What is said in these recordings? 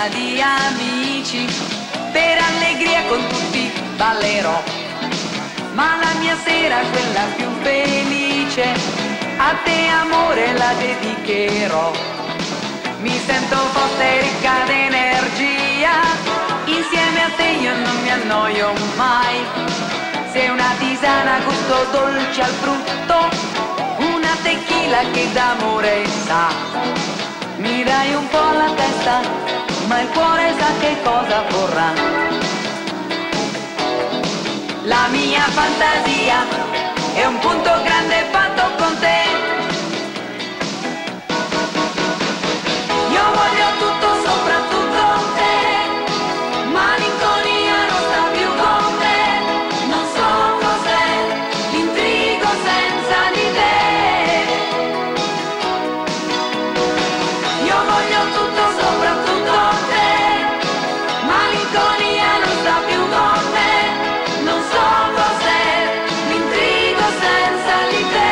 piena di amici, per allegria con tutti ballerò, ma la mia sera, quella più felice, a te amore la dedicherò. Mi sento forte e ricca d'energia, insieme a te io non mi annoio mai. Sei una tisana gusto dolce al frutto, una tequila che d'amore sa. Mi dai un po' la testa, ma il cuore sa che cosa vorrà. La mia fantasia è un punto grande fatto con te. Io voglio tutto, soprattutto te. Malinconia non sta più con me. Non so cos'è l'intrigo senza di te. Io voglio tutto, soprattutto te. Malinconia non sta più con me. Non so cos'è l'intrigo senza di te.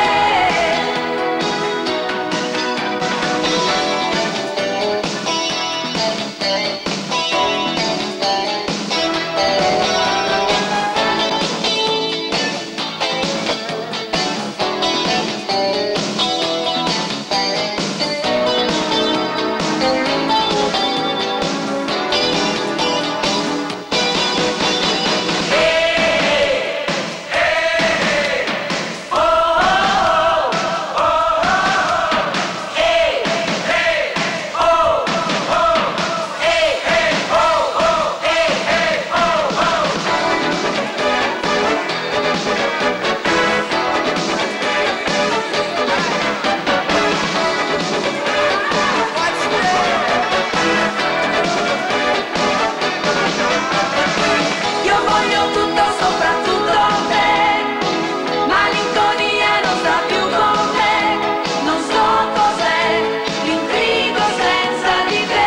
Io voglio tutto, soprattutto te. Malinconia non sta più con me. Non so cos'è l'intrigo senza di te.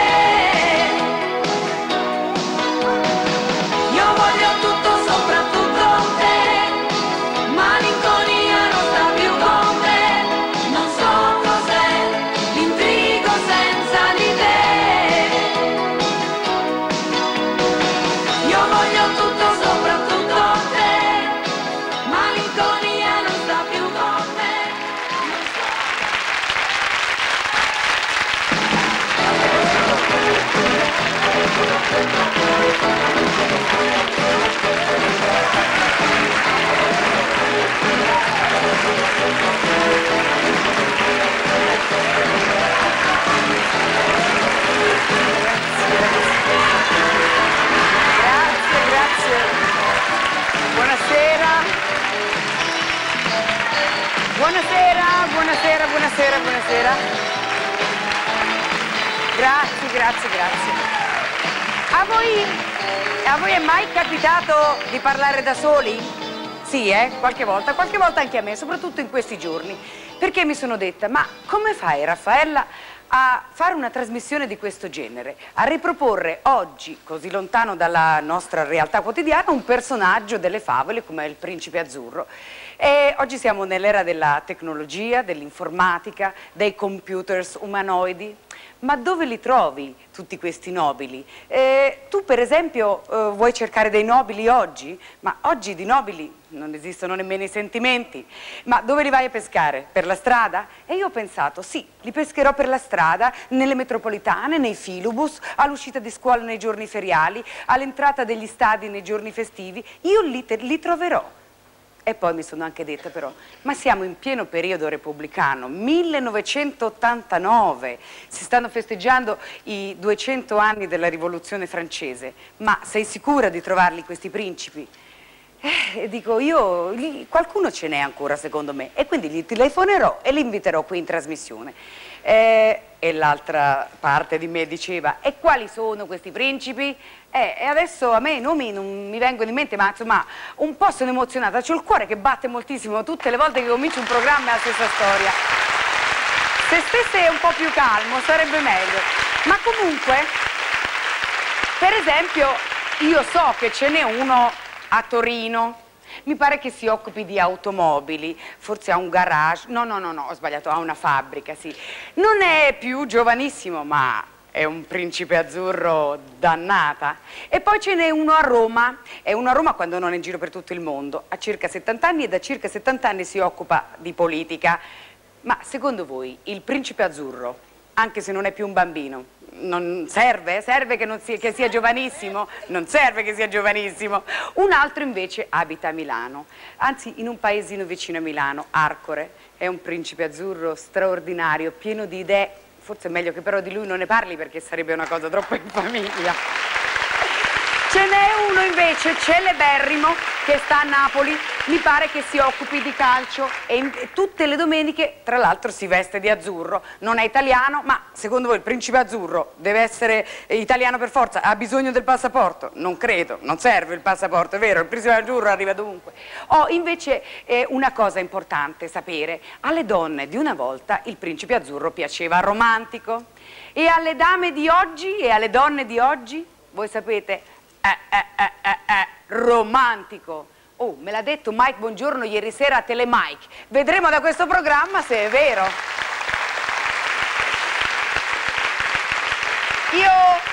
Io voglio tutto, soprattutto te. Malinconia non sta più con me. Non so cos'è l'intrigo senza di te. Io voglio tutto, soprattutto te. Malinconia non sta più con me. Non so. Grazie. Buonasera. Buonasera. Grazie. A voi è mai capitato di parlare da soli? Sì, qualche volta anche a me, soprattutto in questi giorni, perché mi sono detta, ma come fai, Raffaella, a fare una trasmissione di questo genere, a riproporre oggi, così lontano dalla nostra realtà quotidiana, un personaggio delle favole come il principe azzurro? E oggi siamo nell'era della tecnologia, dell'informatica, dei computers umanoidi. Ma dove li trovi tutti questi nobili? Tu per esempio vuoi cercare dei nobili oggi? Ma oggi di nobili non esistono nemmeno i sentimenti. Ma dove li vai a pescare? Per la strada? E io ho pensato, sì, li pescherò per la strada, nelle metropolitane, nei filobus, all'uscita di scuola nei giorni feriali, all'entrata degli stadi nei giorni festivi. Io li troverò. E poi mi sono anche detta però, ma siamo in pieno periodo repubblicano, 1989, si stanno festeggiando i 200 anni della rivoluzione francese, ma sei sicura di trovarli questi principi? Dico io, qualcuno ce n'è ancora secondo me, e quindi gli telefonerò e li inviterò qui in trasmissione. E l'altra parte di me diceva, e quali sono questi principi? E adesso a me i nomi non mi vengono in mente, ma insomma un po' sono emozionata, c'ho il cuore che batte moltissimo tutte le volte che comincio un programma è la stessa storia. Se stesse un po' più calmo sarebbe meglio. Ma comunque, per esempio, io so che ce n'è uno a Torino, mi pare che si occupi di automobili, forse ha un garage, no, ho sbagliato, ha una fabbrica, sì. Non è più giovanissimo, ma è un principe azzurro dannata. E poi ce n'è uno a Roma, è uno a Roma quando non è in giro per tutto il mondo, ha circa 70 anni e da circa 70 anni si occupa di politica. Ma secondo voi il principe azzurro, anche se non è più un bambino, non serve? Serve che sia giovanissimo? Non serve che sia giovanissimo. Un altro invece abita a Milano, anzi in un paesino vicino a Milano, Arcore. È un principe azzurro straordinario, pieno di idee. Forse è meglio che però di lui non ne parli perché sarebbe una cosa troppo in famiglia. Ce n'è uno invece celeberrimo che sta a Napoli, mi pare che si occupi di calcio e tutte le domeniche, tra l'altro, si veste di azzurro. Non è italiano, ma secondo voi il principe azzurro deve essere italiano per forza? Ha bisogno del passaporto? Non credo, non serve il passaporto, è vero, il principe azzurro arriva dovunque. Invece una cosa importante sapere, alle donne di una volta il principe azzurro piaceva romantico e alle dame di oggi e alle donne di oggi, voi sapete, romantico. Oh, me l'ha detto Mike Buongiorno ieri sera a Telemike. Vedremo da questo programma se è vero. Io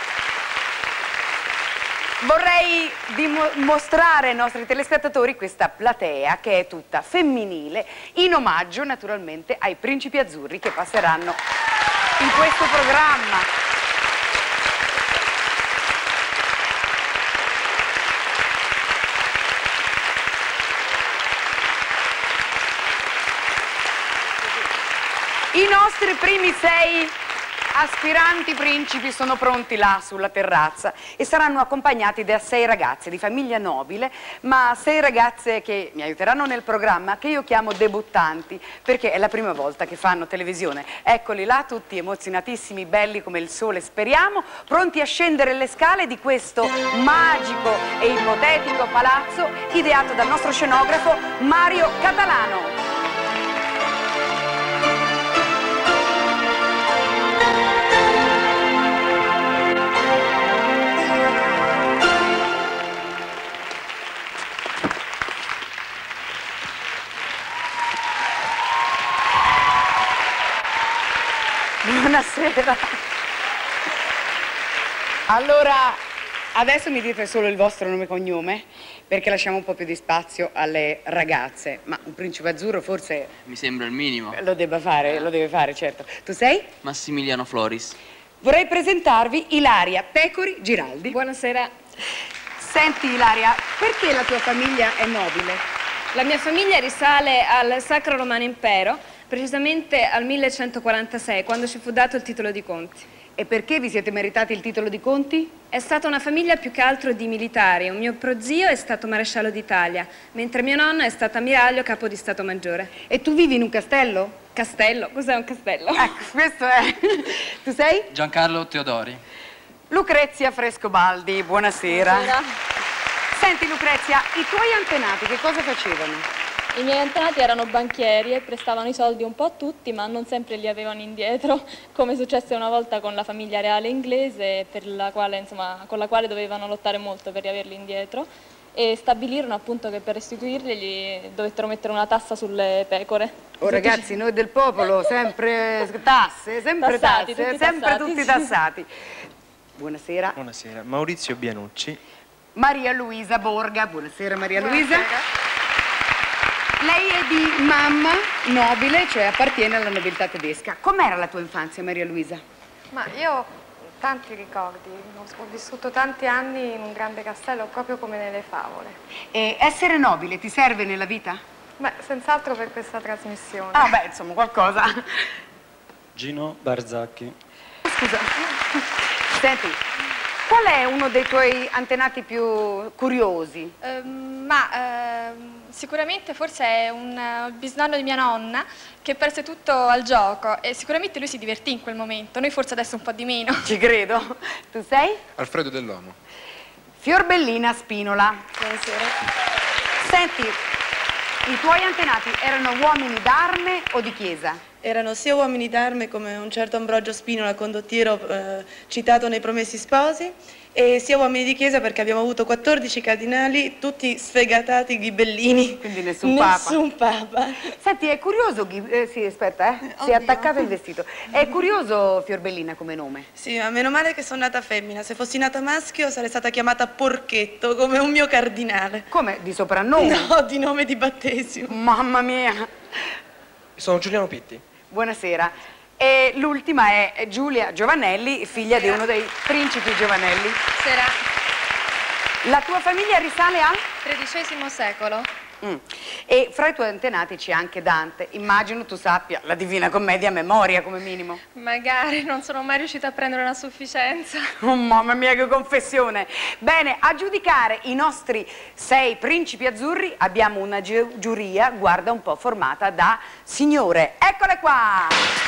vorrei dimostrare ai nostri telespettatori questa platea che è tutta femminile, in omaggio naturalmente ai principi azzurri che passeranno in questo programma. I nostri primi 6 aspiranti principi sono pronti là sulla terrazza e saranno accompagnati da 6 ragazze di famiglia nobile, ma 6 ragazze che mi aiuteranno nel programma, che io chiamo debuttanti, perché è la prima volta che fanno televisione. Eccoli là, tutti emozionatissimi, belli come il sole, speriamo, pronti a scendere le scale di questo magico e ipotetico palazzo ideato dal nostro scenografo Mario Catalano. Buonasera. Allora, adesso mi dite solo il vostro nome e cognome, perché lasciamo un po' più di spazio alle ragazze. Ma un principe azzurro forse... Mi sembra il minimo. Lo deve fare, certo. Tu sei? Massimiliano Floris. Vorrei presentarvi Ilaria Pecori Giraldi. Buonasera. Senti Ilaria, perché la tua famiglia è nobile? La mia famiglia risale al Sacro Romano Impero, precisamente al 1146, quando ci fu dato il titolo di conti. E perché vi siete meritati il titolo di conti? È stata una famiglia più che altro di militari. Un mio prozio è stato maresciallo d'Italia, mentre mio nonno è stato ammiraglio capo di Stato Maggiore. E tu vivi in un castello? Castello? Cos'è un castello? Ecco, questo è... Tu sei? Giancarlo Teodori. Lucrezia Frescobaldi, buonasera. Buonasera. Senti Lucrezia, i tuoi antenati che cosa facevano? I miei antenati erano banchieri e prestavano i soldi un po' a tutti, ma non sempre li avevano indietro, come successe una volta con la famiglia reale inglese, con la quale dovevano lottare molto per riaverli indietro, e stabilirono appunto che per restituirli gli dovettero mettere una tassa sulle pecore. Oh ragazzi, noi del popolo, sempre tasse, sempre Tassati, tasse, tutti sempre tassati, tutti sì. tassati. Buonasera. Buonasera, Maurizio Bianucci. Maria Luisa Borga, buonasera Maria Luisa. Lei è di mamma nobile, cioè appartiene alla nobiltà tedesca. Com'era la tua infanzia, Maria Luisa? Ma io ho tanti ricordi, ho vissuto tanti anni in un grande castello, proprio come nelle favole. E essere nobile ti serve nella vita? Beh, senz'altro per questa trasmissione. Ah beh, insomma, qualcosa. Gino Barzacchi. Scusa, senti, qual è uno dei tuoi antenati più curiosi? Sicuramente forse è un bisnonno di mia nonna che perse tutto al gioco e sicuramente lui si divertì in quel momento, noi forse adesso un po' di meno. Ci credo. Tu sei? Alfredo Dell'Omo. Fiorbellina Spinola. Buonasera. Senti, i tuoi antenati erano uomini d'arme o di chiesa? Erano sia uomini d'arme come un certo Ambrogio Spinola, condottiero citato nei Promessi Sposi, e sia uomini di chiesa perché abbiamo avuto 14 cardinali, tutti sfegatati ghibellini. Quindi nessun papa. Nessun papa. Senti, è curioso, sì, aspetta, si è attaccato il vestito. È curioso Fiorbellina come nome? Sì, ma meno male che sono nata femmina. Se fossi nata maschio sarei stata chiamata Porchetto, come un mio cardinale. Come? Di soprannome? No, di nome di battesimo. Mamma mia. Sono Giuliano Pitti. Buonasera. E l'ultima è Giulia Giovanelli, figlia di uno dei principi Giovanelli. Sera. La tua famiglia risale al? XIII secolo. E fra i tuoi antenati c'è anche Dante. Immagino tu sappia la Divina Commedia a memoria come minimo. Magari, non sono mai riuscita a prendere una sufficienza. Oh mamma mia, che confessione. Bene, a giudicare i nostri 6 principi azzurri abbiamo una giuria, guarda un po', formata da signore. Eccole qua!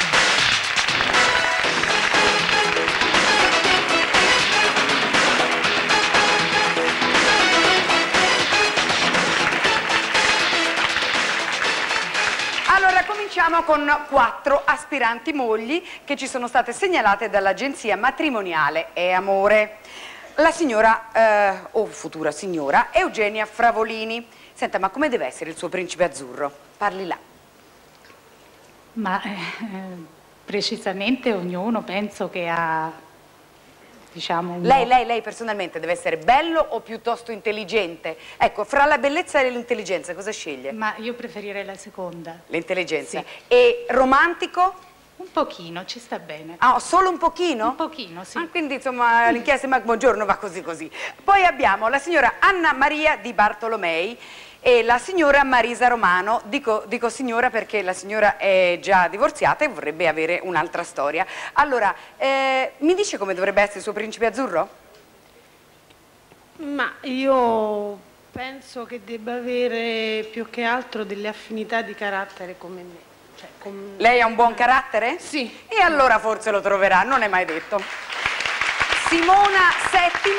Allora, cominciamo con 4 aspiranti mogli che ci sono state segnalate dall'agenzia matrimoniale E Amore. La signora, o futura signora, Eugenia Fravolini. Senta, ma come deve essere il suo principe azzurro? Parli là. Ma precisamente ognuno penso che ha, diciamo... Lei personalmente deve essere bello o piuttosto intelligente? Ecco, fra la bellezza e l'intelligenza cosa sceglie? Ma io preferirei la seconda. L'intelligenza. Sì. E romantico? Un pochino, ci sta bene. Ah, solo un pochino? Un pochino, sì. Ah, quindi insomma l'inchiesta Mac Buongiorno va così così. Poi abbiamo la signora Anna Maria di Bartolomei e la signora Marisa Romano. Dico signora perché la signora è già divorziata e vorrebbe avere un'altra storia. Allora, mi dice come dovrebbe essere il suo principe azzurro? Ma io penso che debba avere più che altro delle affinità di carattere come me. Cioè, Lei ha un buon carattere? Sì. E allora forse lo troverà, non è mai detto. Simona Settimo,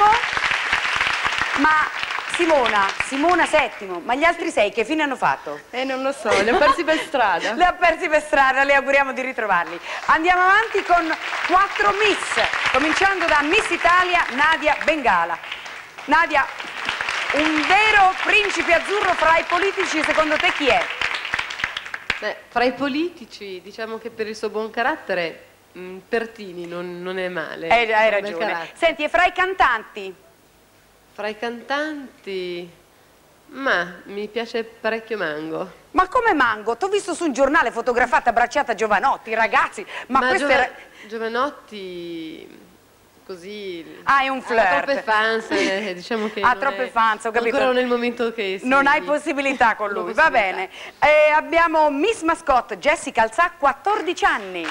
Simona Settimo, ma gli altri 6 che fine hanno fatto? Non lo so, li ho persi per strada. Li ha persi per strada, le auguriamo di ritrovarli. Andiamo avanti con 4 Miss, cominciando da Miss Italia Nadia Bengala. Nadia, un vero principe azzurro fra i politici secondo te chi è? Beh, fra i politici, diciamo che per il suo buon carattere, Pertini non è male. Hai ragione. Senti, e fra i cantanti? Fra i cantanti, ma mi piace parecchio Mango. Ma come Mango? T'ho visto su un giornale fotografata abbracciata a Giovanotti, ragazzi. Ma questo era... Giovanotti... così... Ah, è un flirt. Ha troppe fans, diciamo che... Ha troppe fans, ho capito. Ancora nel momento che... Non hai possibilità con lui, va bene. Abbiamo Miss Mascotte Jessica Alzà, 14 anni.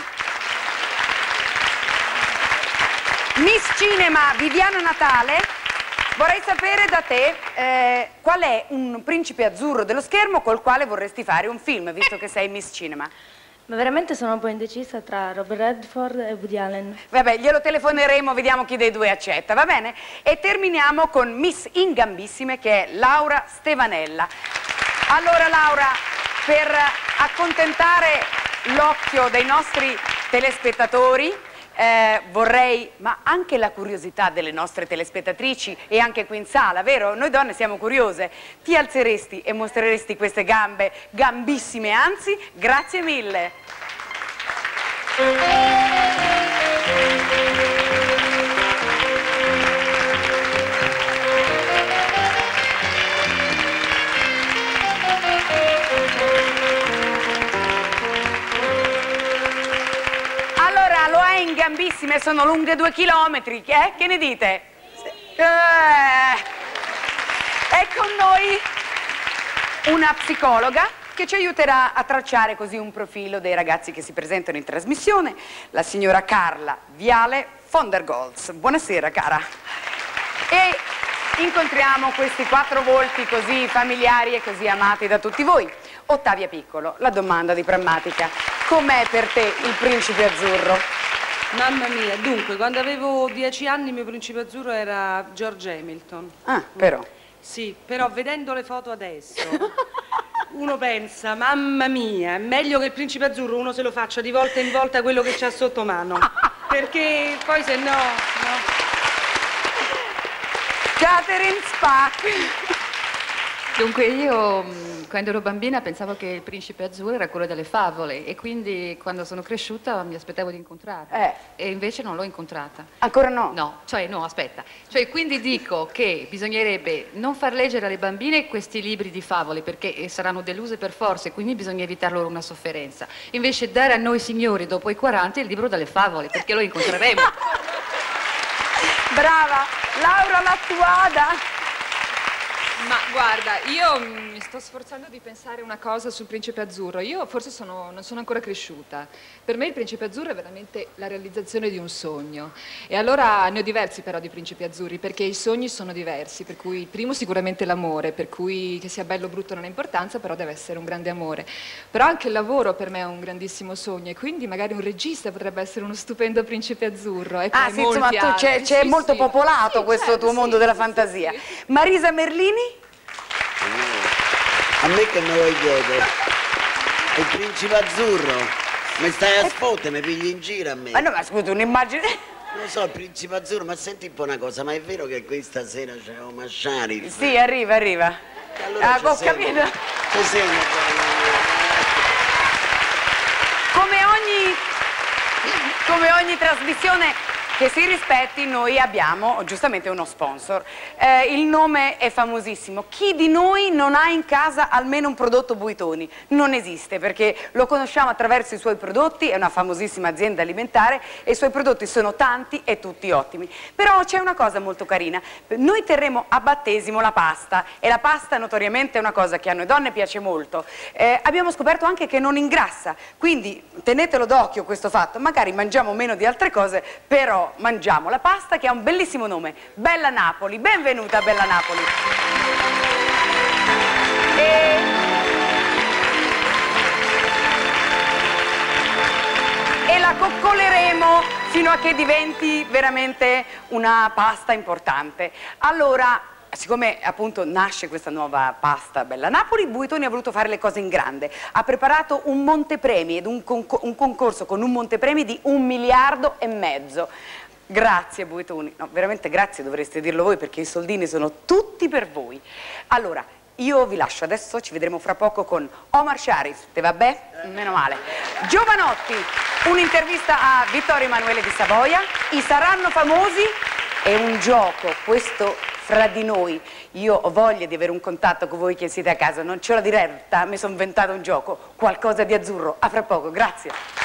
Miss Cinema Viviana Natale. Vorrei sapere da te qual è un principe azzurro dello schermo col quale vorresti fare un film, visto che sei Miss Cinema. Ma veramente sono un po' indecisa tra Robert Redford e Woody Allen. Vabbè, glielo telefoneremo, vediamo chi dei due accetta, va bene? E terminiamo con Miss Ingambissime, che è Laura Stevanella. Allora, Laura, per accontentare l'occhio dei nostri telespettatori, vorrei, ma anche la curiosità delle nostre telespettatrici e anche qui in sala, vero? Noi donne siamo curiose. Ti alzeresti e mostreresti queste gambe, gambissime, anzi, grazie mille. Allora, lo hai in gambissime, sono lunghe 2 chilometri, che ne dite? È con noi una psicologa che ci aiuterà a tracciare così un profilo dei ragazzi che si presentano in trasmissione, la signora Carla Viale von der Goltz. Buonasera, cara. E incontriamo questi 4 volti così familiari e così amati da tutti voi. Ottavia Piccolo, la domanda di Prammatica. Com'è per te il principe azzurro? Mamma mia, dunque, quando avevo 10 anni il mio principe azzurro era George Hamilton. Ah, però. Sì, però vedendo le foto adesso, uno pensa, mamma mia, è meglio che il Principe Azzurro uno se lo faccia di volta in volta quello che c'ha sotto mano. Perché poi se no... Catherine Spack. Dunque io quando ero bambina pensavo che il Principe Azzurro era quello delle favole e quindi quando sono cresciuta mi aspettavo di incontrarla e invece non l'ho incontrata. Ancora no? No, aspetta. Quindi dico che bisognerebbe non far leggere alle bambine questi libri di favole perché saranno deluse per forza e quindi bisogna evitar loro una sofferenza. Invece dare a noi signori dopo i 40 il libro delle favole perché lo incontreremo. Brava! Laura Lattuada! Ma guarda, io mi sto sforzando di pensare una cosa sul Principe Azzurro. Io forse non sono ancora cresciuta. Per me il Principe Azzurro è veramente la realizzazione di un sogno. E allora ne ho diversi però di Principi Azzurri, perché i sogni sono diversi. Per cui il primo sicuramente l'amore, per cui che sia bello o brutto non ha importanza, però deve essere un grande amore. Però anche il lavoro per me è un grandissimo sogno e quindi magari un regista potrebbe essere uno stupendo Principe Azzurro. E sì, insomma, c'è molto popolato questo tuo mondo della fantasia. Marisa Merlini? A me che me lo chiede? Il Principe Azzurro? Mi stai a sfotte, mi pigli in giro a me? Ma no, ma scusa, un'immagine... Non lo so, il Principe Azzurro, ma senti un po' una cosa, ma è vero che qui stasera c'è Omar Sharif? Sì, arriva. Allora ho capito. Ci siamo. Come ogni trasmissione che si rispetti, noi abbiamo giustamente uno sponsor. Il nome è famosissimo. Chi di noi non ha in casa almeno un prodotto Buitoni? Non esiste, perché lo conosciamo attraverso i suoi prodotti, è una famosissima azienda alimentare e i suoi prodotti sono tanti e tutti ottimi. Però c'è una cosa molto carina. Noi terremo a battesimo la pasta e la pasta notoriamente è una cosa che a noi donne piace molto. Abbiamo scoperto anche che non ingrassa, quindi tenetelo d'occhio questo fatto. Magari mangiamo meno di altre cose, però mangiamo la pasta che ha un bellissimo nome, Bella Napoli. Benvenuta Bella Napoli. E la coccoleremo fino a che diventi veramente una pasta importante. Allora, siccome appunto nasce questa nuova pasta Bella Napoli, Buitoni ha voluto fare le cose in grande. Ha preparato un montepremi ed un concorso con un montepremi di 1,5 miliardi. Grazie Buitoni, no, veramente grazie, dovreste dirlo voi perché i soldini sono tutti per voi. Allora, io vi lascio adesso, ci vedremo fra poco con Omar Sharif, te va bene? Meno male. Giovanotti, un'intervista a Vittorio Emanuele di Savoia, i saranno famosi e un gioco, questo fra di noi. Io ho voglia di avere un contatto con voi che siete a casa, non ce l'ho diretta, mi sono inventato un gioco, qualcosa di azzurro. A fra poco, grazie.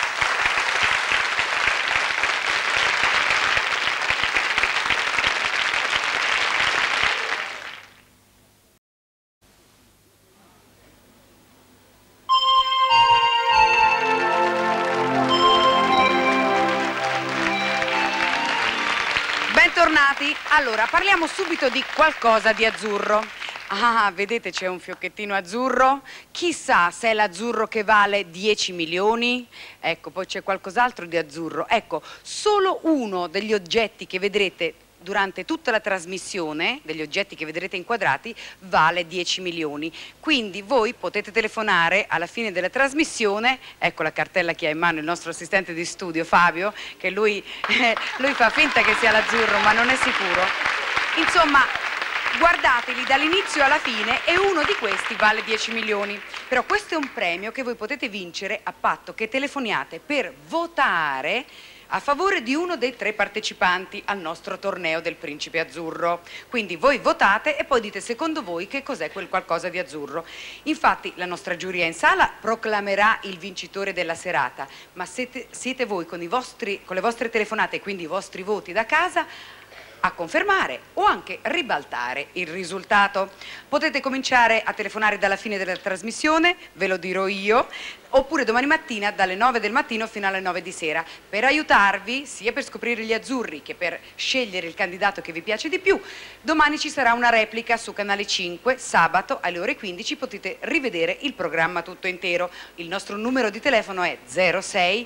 Bentornati. Allora, parliamo subito di qualcosa di azzurro. Ah, vedete c'è un fiocchettino azzurro? Chissà se è l'azzurro che vale 10 milioni? Ecco, poi c'è qualcos'altro di azzurro. Ecco, solo uno degli oggetti che vedrete durante tutta la trasmissione, degli oggetti che vedrete inquadrati, vale 10 milioni. Quindi voi potete telefonare alla fine della trasmissione, ecco la cartella che ha in mano il nostro assistente di studio Fabio, che lui fa finta che sia l'azzurro, ma non è sicuro. Insomma, guardateli dall'inizio alla fine e uno di questi vale 10 milioni. Però questo è un premio che voi potete vincere a patto che telefoniate per votare a favore di uno dei 3 partecipanti al nostro torneo del Principe Azzurro. Quindi voi votate e poi dite secondo voi che cos'è quel qualcosa di azzurro. Infatti la nostra giuria in sala proclamerà il vincitore della serata, ma siete voi con le vostre telefonate e quindi i vostri voti da casa a confermare o anche ribaltare il risultato. Potete cominciare a telefonare dalla fine della trasmissione, ve lo dirò io, oppure domani mattina dalle 9 del mattino fino alle 9 di sera. Per aiutarvi, sia per scoprire gli azzurri che per scegliere il candidato che vi piace di più, domani ci sarà una replica su Canale 5, sabato alle ore 15 potete rivedere il programma tutto intero. Il nostro numero di telefono è 06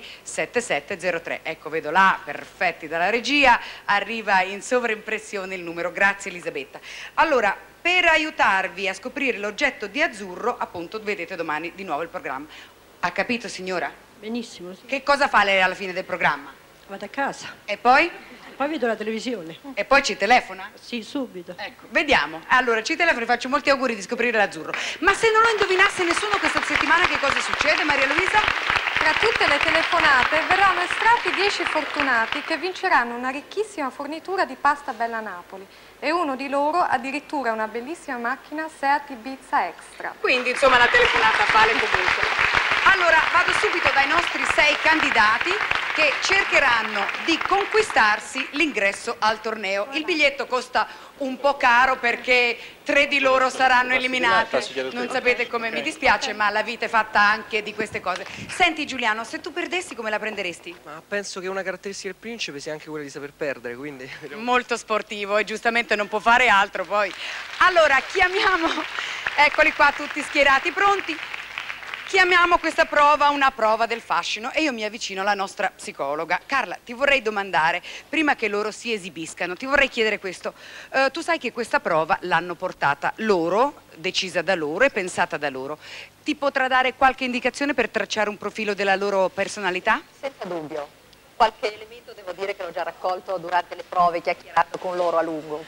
7703. Ecco, vedo là, perfetti dalla regia, arriva in sovraimpressione il numero. Grazie Elisabetta. Allora, per aiutarvi a scoprire l'oggetto di azzurro, appunto, vedete domani di nuovo il programma. Ha capito, signora? Benissimo, sì. Che cosa fa lei alla fine del programma? Vado a casa. E poi? Poi vedo la televisione. E poi ci telefona? Sì, subito. Ecco, vediamo. Allora, ci telefono e faccio molti auguri di scoprire l'azzurro. Ma se non lo indovinasse nessuno questa settimana, che cosa succede, Maria Luisa? Tra tutte le telefonate verranno estratti 10 fortunati che vinceranno una ricchissima fornitura di pasta bella Napoli e uno di loro addirittura una bellissima macchina Seat Ibiza Extra. Quindi, insomma, la telefonata vale comunque. Allora, vado subito dai nostri 6 candidati che cercheranno di conquistarsi l'ingresso al torneo. Il biglietto costa un po' caro perché 3 di loro saranno eliminati. Non sapete come mi dispiace, ma la vita è fatta anche di queste cose. Senti Giuliano, se tu perdessi come la prenderesti? Ma penso che una caratteristica del principe sia anche quella di saper perdere, quindi... Molto sportivo e giustamente non può fare altro poi. Allora, chiamiamo... Eccoli qua tutti schierati, pronti? Chiamiamo questa prova una prova del fascino e io mi avvicino alla nostra psicologa. Carla, ti vorrei domandare, prima che loro si esibiscano, ti vorrei chiedere questo. Tu sai che questa prova l'hanno portata loro, decisa da loro e pensata da loro. Ti potrà dare qualche indicazione per tracciare un profilo della loro personalità? Senza dubbio. Qualche elemento devo dire che l'ho già raccolto durante le prove, chiacchierato con loro a lungo.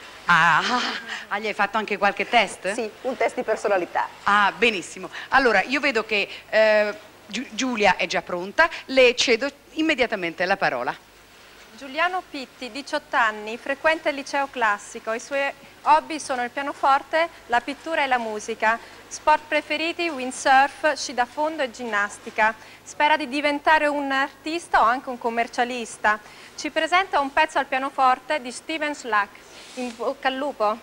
Gli hai fatto anche qualche test? Sì, un test di personalità. Ah, benissimo. Allora, io vedo che Giulia è già pronta, le cedo immediatamente la parola. Giuliano Pitti, 18 anni, frequenta il liceo classico. I suoi hobby sono il pianoforte, la pittura e la musica. Sport preferiti, windsurf, sci da fondo e ginnastica. Spera di diventare un artista o anche un commercialista. Ci presenta un pezzo al pianoforte di Steven Slack. In bocca al lupo.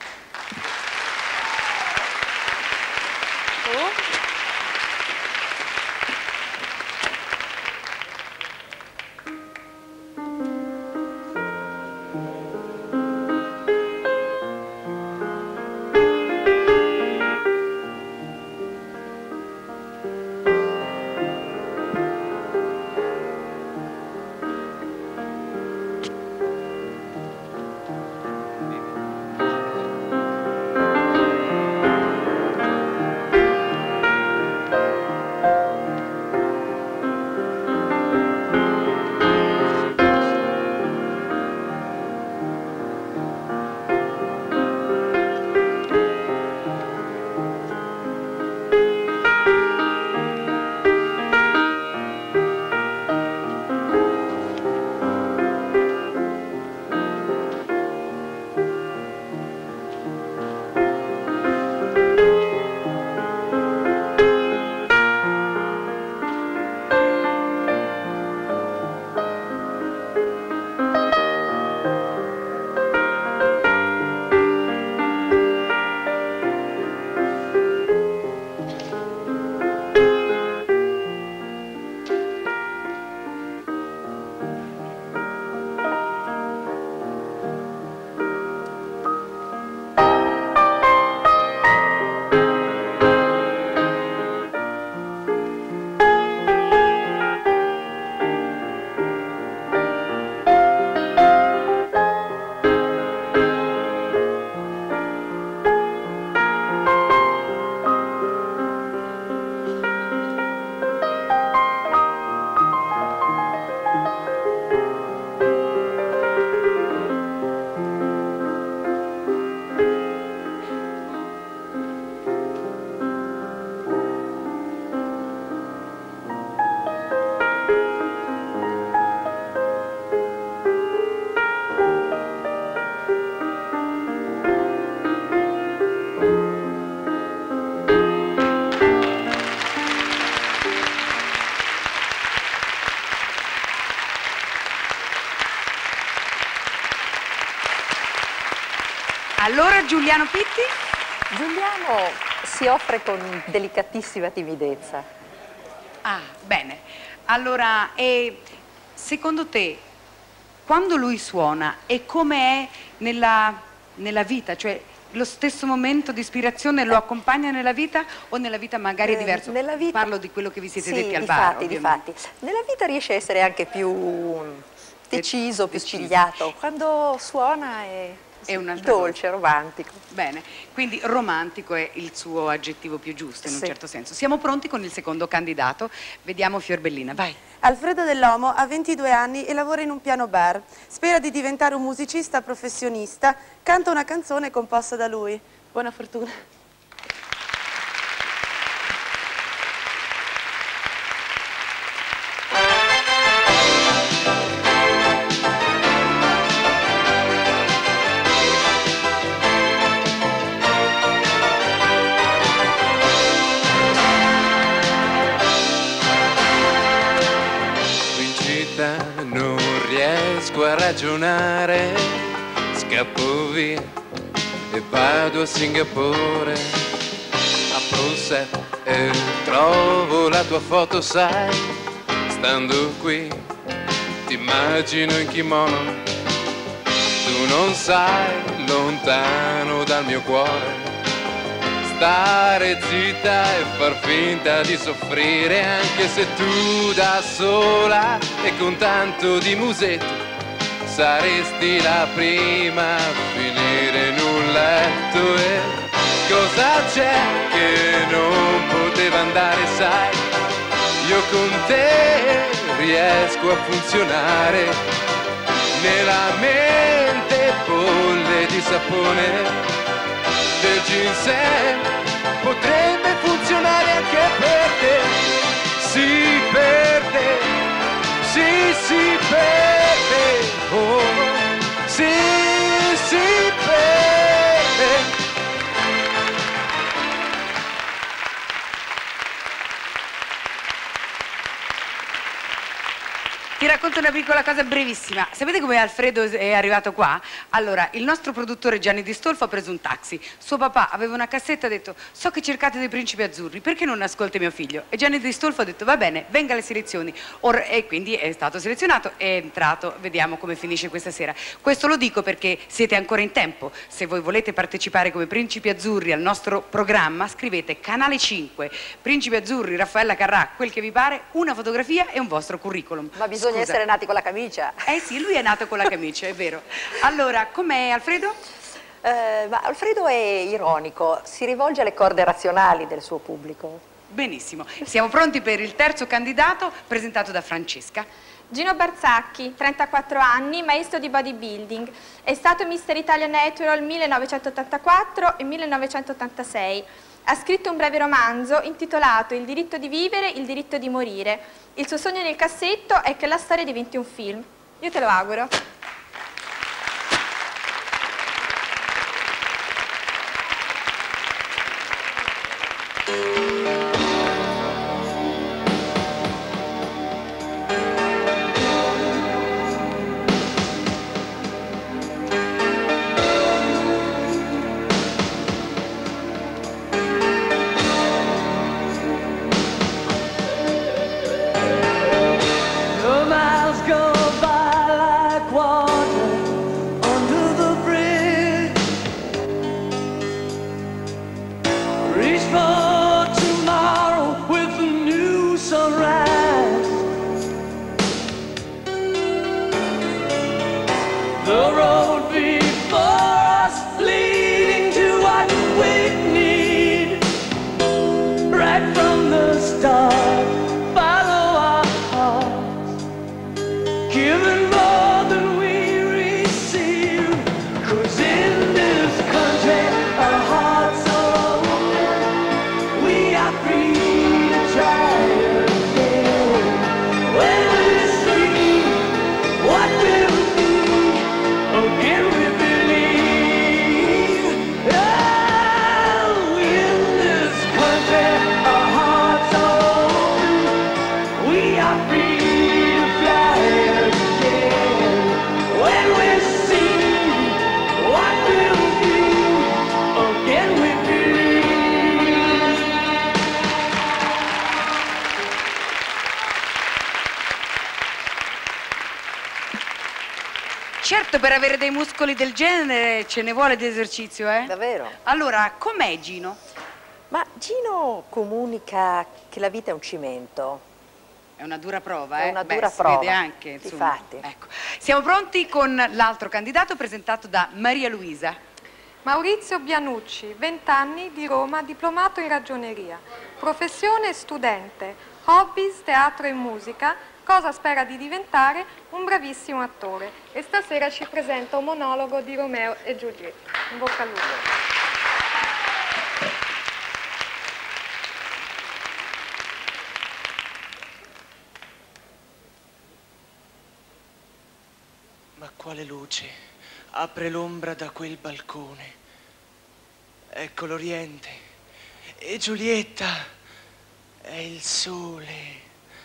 Allora Giuliano Pitti? Giuliano si offre con delicatissima timidezza. Ah, bene. Allora, secondo te, quando lui suona, è come è nella vita? Cioè, lo stesso momento di ispirazione lo accompagna nella vita o nella vita magari è diverso? Nella vita... Parlo di quello che vi siete sì, detti al bar, difatti. Nella vita riesce a essere anche più deciso, più spigliato. Quando suona è dolce, romantico. Bene, quindi romantico è il suo aggettivo più giusto in un certo senso. Siamo pronti con il secondo candidato. Vediamo Fiorbellina, vai. Alfredo Dell'Omo ha 22 anni e lavora in un piano bar. Spera di diventare un musicista professionista. Canta una canzone composta da lui. Buona fortuna. Non riesco a ragionare, scappo via e vado a Singapore. Apro il set e trovo la tua foto, sai, stando qui ti immagino in kimono. Tu non sai, lontano dal mio cuore, stare zitta e far finta di soffrire, anche se tu da sola e con tanto di musetti saresti la prima a finire in un letto. E cosa c'è che non poteva andare, sai? Io con te riesco a funzionare, nella mente bolle di sapone del ginseng, potrebbe funzionare anche per te. Sì, per te, sì, per te, oh, sì, per te. Ti racconto una piccola cosa brevissima. Sapete come Alfredo è arrivato qua? Allora, il nostro produttore Gianni Di Stolfo ha preso un taxi. Suo papà aveva una cassetta e ha detto: so che cercate dei principi azzurri, perché non ascolti mio figlio? E Gianni Di Stolfo ha detto: va bene, venga alle selezioni. E quindi è stato selezionato, è entrato. Vediamo come finisce questa sera. Questo lo dico perché siete ancora in tempo. Se voi volete partecipare come principi azzurri al nostro programma, scrivete Canale 5, Principi Azzurri, Raffaella Carrà, quel che vi pare, una fotografia e un vostro curriculum. Ma bisogna essere nati con la camicia. Eh sì, lui è nato con la camicia, è vero. Allora, com'è Alfredo? Alfredo è ironico, si rivolge alle corde razionali del suo pubblico. Benissimo, siamo pronti per il terzo candidato presentato da Francesca. Gino Barzacchi, 34 anni, maestro di bodybuilding. È stato Mister Italia Natural 1984 e 1986. Ha scritto un breve romanzo intitolato Il diritto di vivere, il diritto di morire. Il suo sogno nel cassetto è che la storia diventi un film. Io te lo auguro. The miles go by like water. Certo, per avere dei muscoli del genere ce ne vuole di esercizio, eh? Davvero? Allora, com'è Gino? Ma Gino comunica che la vita è un cimento. È una dura prova, È una Beh, dura si prova. vede anche, insomma. Difatti. Ecco. Siamo pronti con l'altro candidato presentato da Maria Luisa. Maurizio Bianucci, 20 anni, di Roma, diplomato in ragioneria. Professione studente, hobbies, teatro e musica. Cosa spera di diventare? Un bravissimo attore. E stasera ci presenta un monologo di Romeo e Giulietta. In bocca al lupo. Ma quale luce apre l'ombra da quel balcone? Ecco l'Oriente e Giulietta è il sole.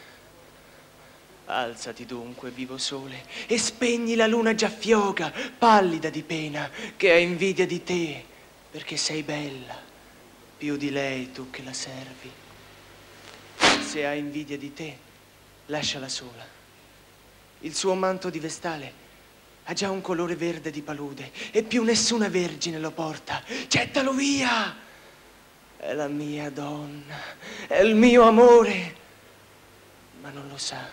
Alzati dunque, vivo sole, e spegni la luna già fioca, pallida di pena, che ha invidia di te, perché sei bella, più di lei tu che la servi. Se ha invidia di te, lasciala sola. Il suo manto di vestale ha già un colore verde di palude e più nessuna vergine lo porta. Gettalo via! È la mia donna, è il mio amore, ma non lo sa.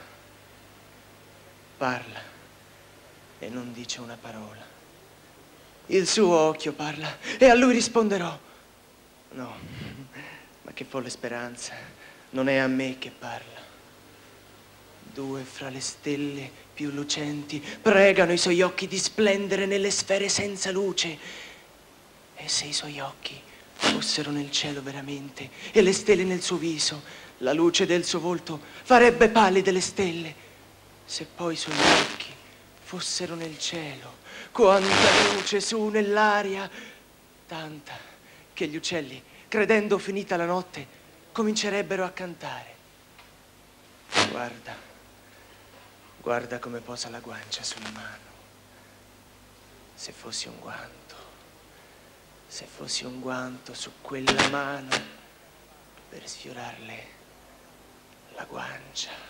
Parla e non dice una parola. Il suo occhio parla e a lui risponderò. No, ma che folle speranza, non è a me che parla. Due fra le stelle più lucenti pregano i suoi occhi di splendere nelle sfere senza luce. E se i suoi occhi fossero nel cielo veramente e le stelle nel suo viso, la luce del suo volto farebbe pallide le stelle. Se poi i suoi occhi fossero nel cielo, quanta luce su nell'aria, tanta che gli uccelli, credendo finita la notte, comincerebbero a cantare. Guarda, guarda come posa la guancia sulla mano. Se fossi un guanto, se fossi un guanto su quella mano per sfiorarle la guancia.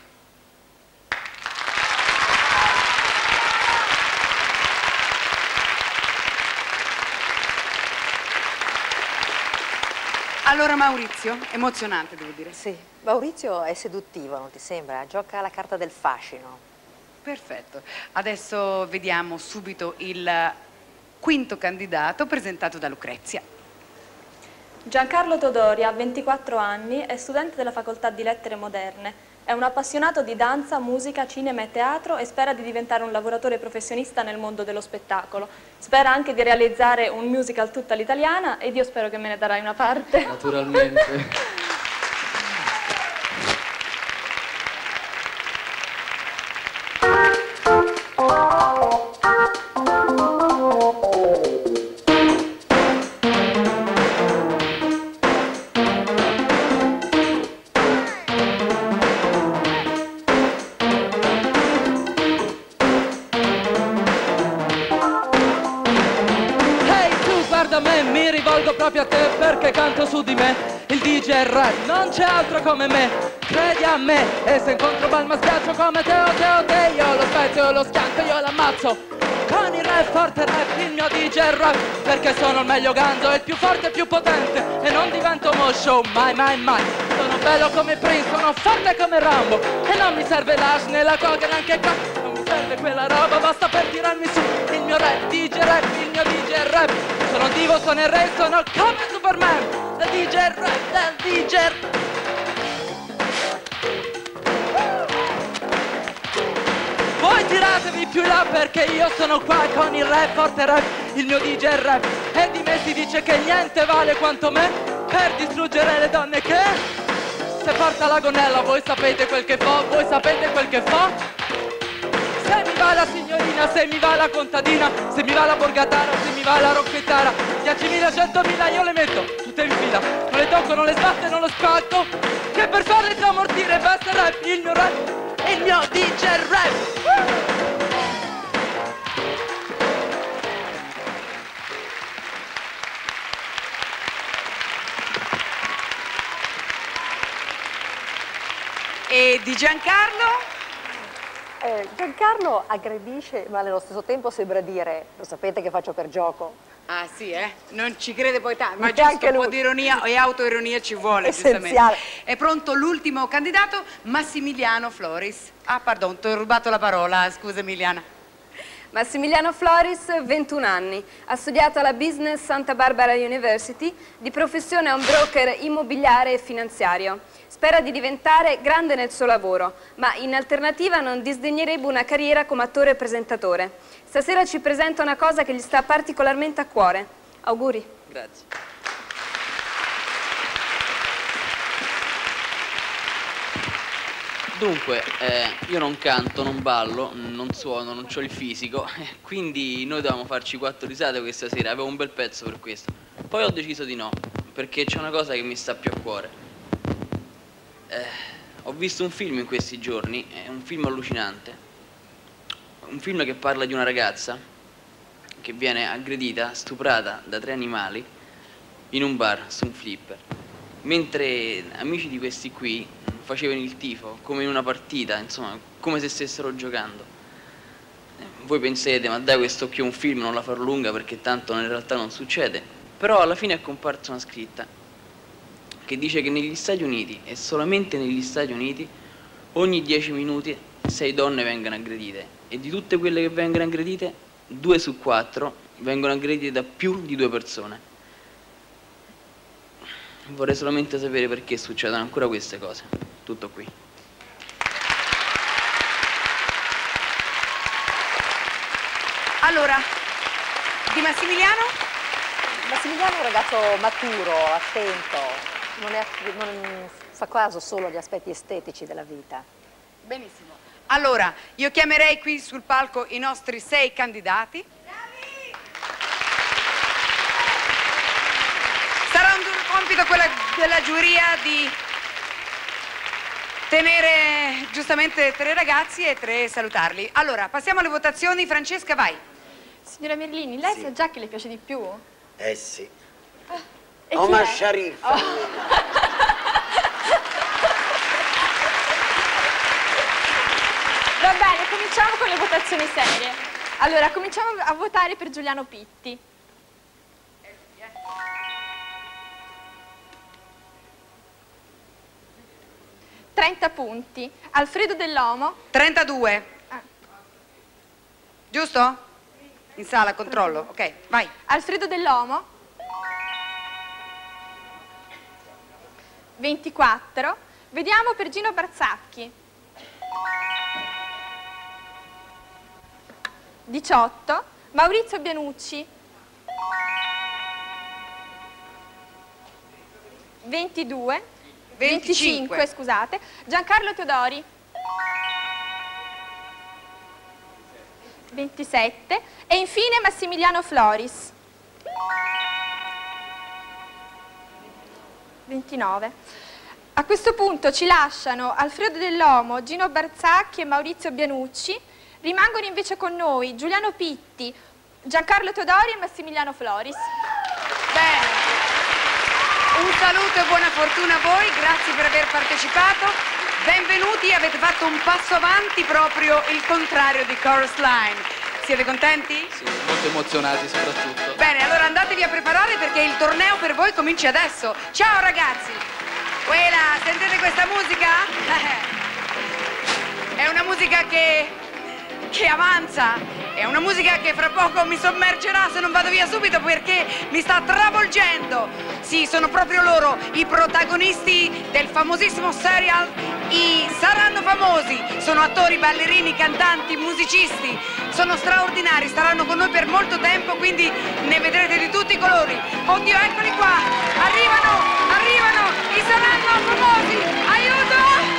Allora Maurizio, emozionante devo dire. Sì, Maurizio è seduttivo, non ti sembra? Gioca la carta del fascino. Perfetto. Adesso vediamo subito il quinto candidato presentato da Lucrezia. Giancarlo Todori ha 24 anni, è studente della Facoltà di Lettere Moderne. È un appassionato di danza, musica, cinema e teatro e spera di diventare un lavoratore professionista nel mondo dello spettacolo. Spera anche di realizzare un musical tutta all'italiana ed io spero che me ne darai una parte. Naturalmente. Proprio a te perché canto su di me il DJ rap, non c'è altro come me, credi a me. E se incontro Balma schiaccio come te, io lo spezzo, io lo schianto, io l'ammazzo con il rap, forte rap, il mio DJ rap, perché sono il meglio ganzo, il più forte e più potente e non divento mo show, mai mai mai. Sono bello come Prince, sono forte come Rambo e non mi serve l'as né la coca neanche qua, non mi serve quella roba, basta per tirarmi su il mio rap, DJ rap, il mio DJ rap. Sono divo, sono il re, sono come Superman, del DJ rap, del DJ rap. Voi tiratevi più là perché io sono qua con il rap, forte rap, il mio DJ rap. E di me si dice che niente vale quanto me per distruggere le donne che se porta la gonnella voi sapete quel che fa, voi sapete quel che fa. Se mi va la signorina, se mi va la contadina, se mi va la borgatara, se mi va la rocchettara, 10.000, 100.000 io le metto tutte in fila, non le tocco, non le sbatto, non lo spacco, che per farle tramortire basta rap, il mio rap, il mio DJ rap. E di Giancarlo? Giancarlo aggredisce, ma nello stesso tempo sembra dire, lo sapete che faccio per gioco. Ah sì, non ci crede poi tanto, ma E giusto anche un po' lui. di ironia e autoironia ci vuole, Essenziale. giustamente. È pronto l'ultimo candidato, Massimiliano Floris. Ah, pardon, ti ho rubato la parola, scusa Emiliana. Massimiliano Floris, 21 anni, ha studiato alla Business Santa Barbara University, di professione è un broker immobiliare e finanziario. Spera di diventare grande nel suo lavoro, ma in alternativa non disdegnerebbe una carriera come attore e presentatore. Stasera ci presenta una cosa che gli sta particolarmente a cuore. Auguri. Grazie. Dunque, io non canto, non ballo, non suono, non ho il fisico, quindi noi dovevamo farci 4 risate questa sera, avevo un bel pezzo per questo. Poi ho deciso di no, perché c'è una cosa che mi sta più a cuore. Ho visto un film in questi giorni, è un film allucinante, un film che parla di una ragazza che viene aggredita, stuprata da 3 animali in un bar, su un flipper, mentre amici di questi qui facevano il tifo, come in una partita, insomma, come se stessero giocando. Voi penserete, ma dai, questo qui è un film, non la farò lunga perché tanto in realtà non succede. Però alla fine è comparsa una scritta che dice che negli Stati Uniti, e solamente negli Stati Uniti, ogni 10 minuti 6 donne vengono aggredite. E di tutte quelle che vengono aggredite, 2 su 4 vengono aggredite da più di 2 persone. Vorrei solamente sapere perché succedono ancora queste cose. Tutto qui. Allora, di Massimiliano? Massimiliano è un ragazzo maturo, attento, non fa caso solo agli aspetti estetici della vita. Benissimo. Allora, io chiamerei qui sul palco i nostri 6 candidati. Sarà un compito della giuria di tenere giustamente 3 ragazzi e 3 salutarli. Allora, passiamo alle votazioni. Francesca, vai. Signora Merlini, lei sa già chi le piace di più? Eh sì. E chi Omar è? Sharif. Oh. Va bene, cominciamo con le votazioni serie. Allora, cominciamo a votare per Giuliano Pitti. punti. Alfredo Dell'Omo. 32. Giusto? In sala, controllo. Ok, vai. Alfredo Dell'Omo. 24. Vediamo per Gino Barzacchi. 18. Maurizio Bianucci. 22. 25, scusate. Giancarlo Teodori. 27. E infine Massimiliano Floris. 29. A questo punto ci lasciano Alfredo Dell'Omo, Gino Barzacchi e Maurizio Bianucci. Rimangono invece con noi Giuliano Pitti, Giancarlo Teodori e Massimiliano Floris. Bene. Un saluto e buona fortuna a voi, grazie per aver partecipato. Benvenuti, avete fatto un passo avanti, proprio il contrario di Chorus Line. Siete contenti? Sì, molto emozionati soprattutto. Bene, allora andatevi a preparare perché il torneo per voi comincia adesso. Ciao ragazzi! Quella, sentite questa musica? È una musica che avanza. È una musica che fra poco mi sommergerà se non vado via subito perché mi sta travolgendo. Sì, sono proprio loro, i protagonisti del famosissimo serial I Saranno Famosi. Sono attori, ballerini, cantanti, musicisti. Sono straordinari, staranno con noi per molto tempo, quindi ne vedrete di tutti i colori. Oddio, eccoli qua! Arrivano! I Saranno Famosi! Aiuto!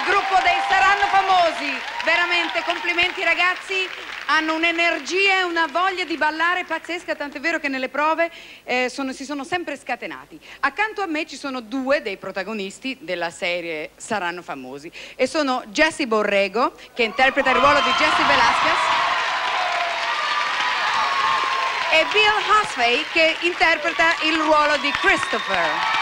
gruppo dei Saranno Famosi. Veramente complimenti ragazzi, hanno un'energia e una voglia di ballare pazzesca, tant'è vero che nelle prove si sono sempre scatenati. Accanto a me ci sono due dei protagonisti della serie Saranno Famosi e sono Jessie Borrego, che interpreta il ruolo di Jessie Velasquez, e Bill Hosfey, che interpreta il ruolo di Christopher.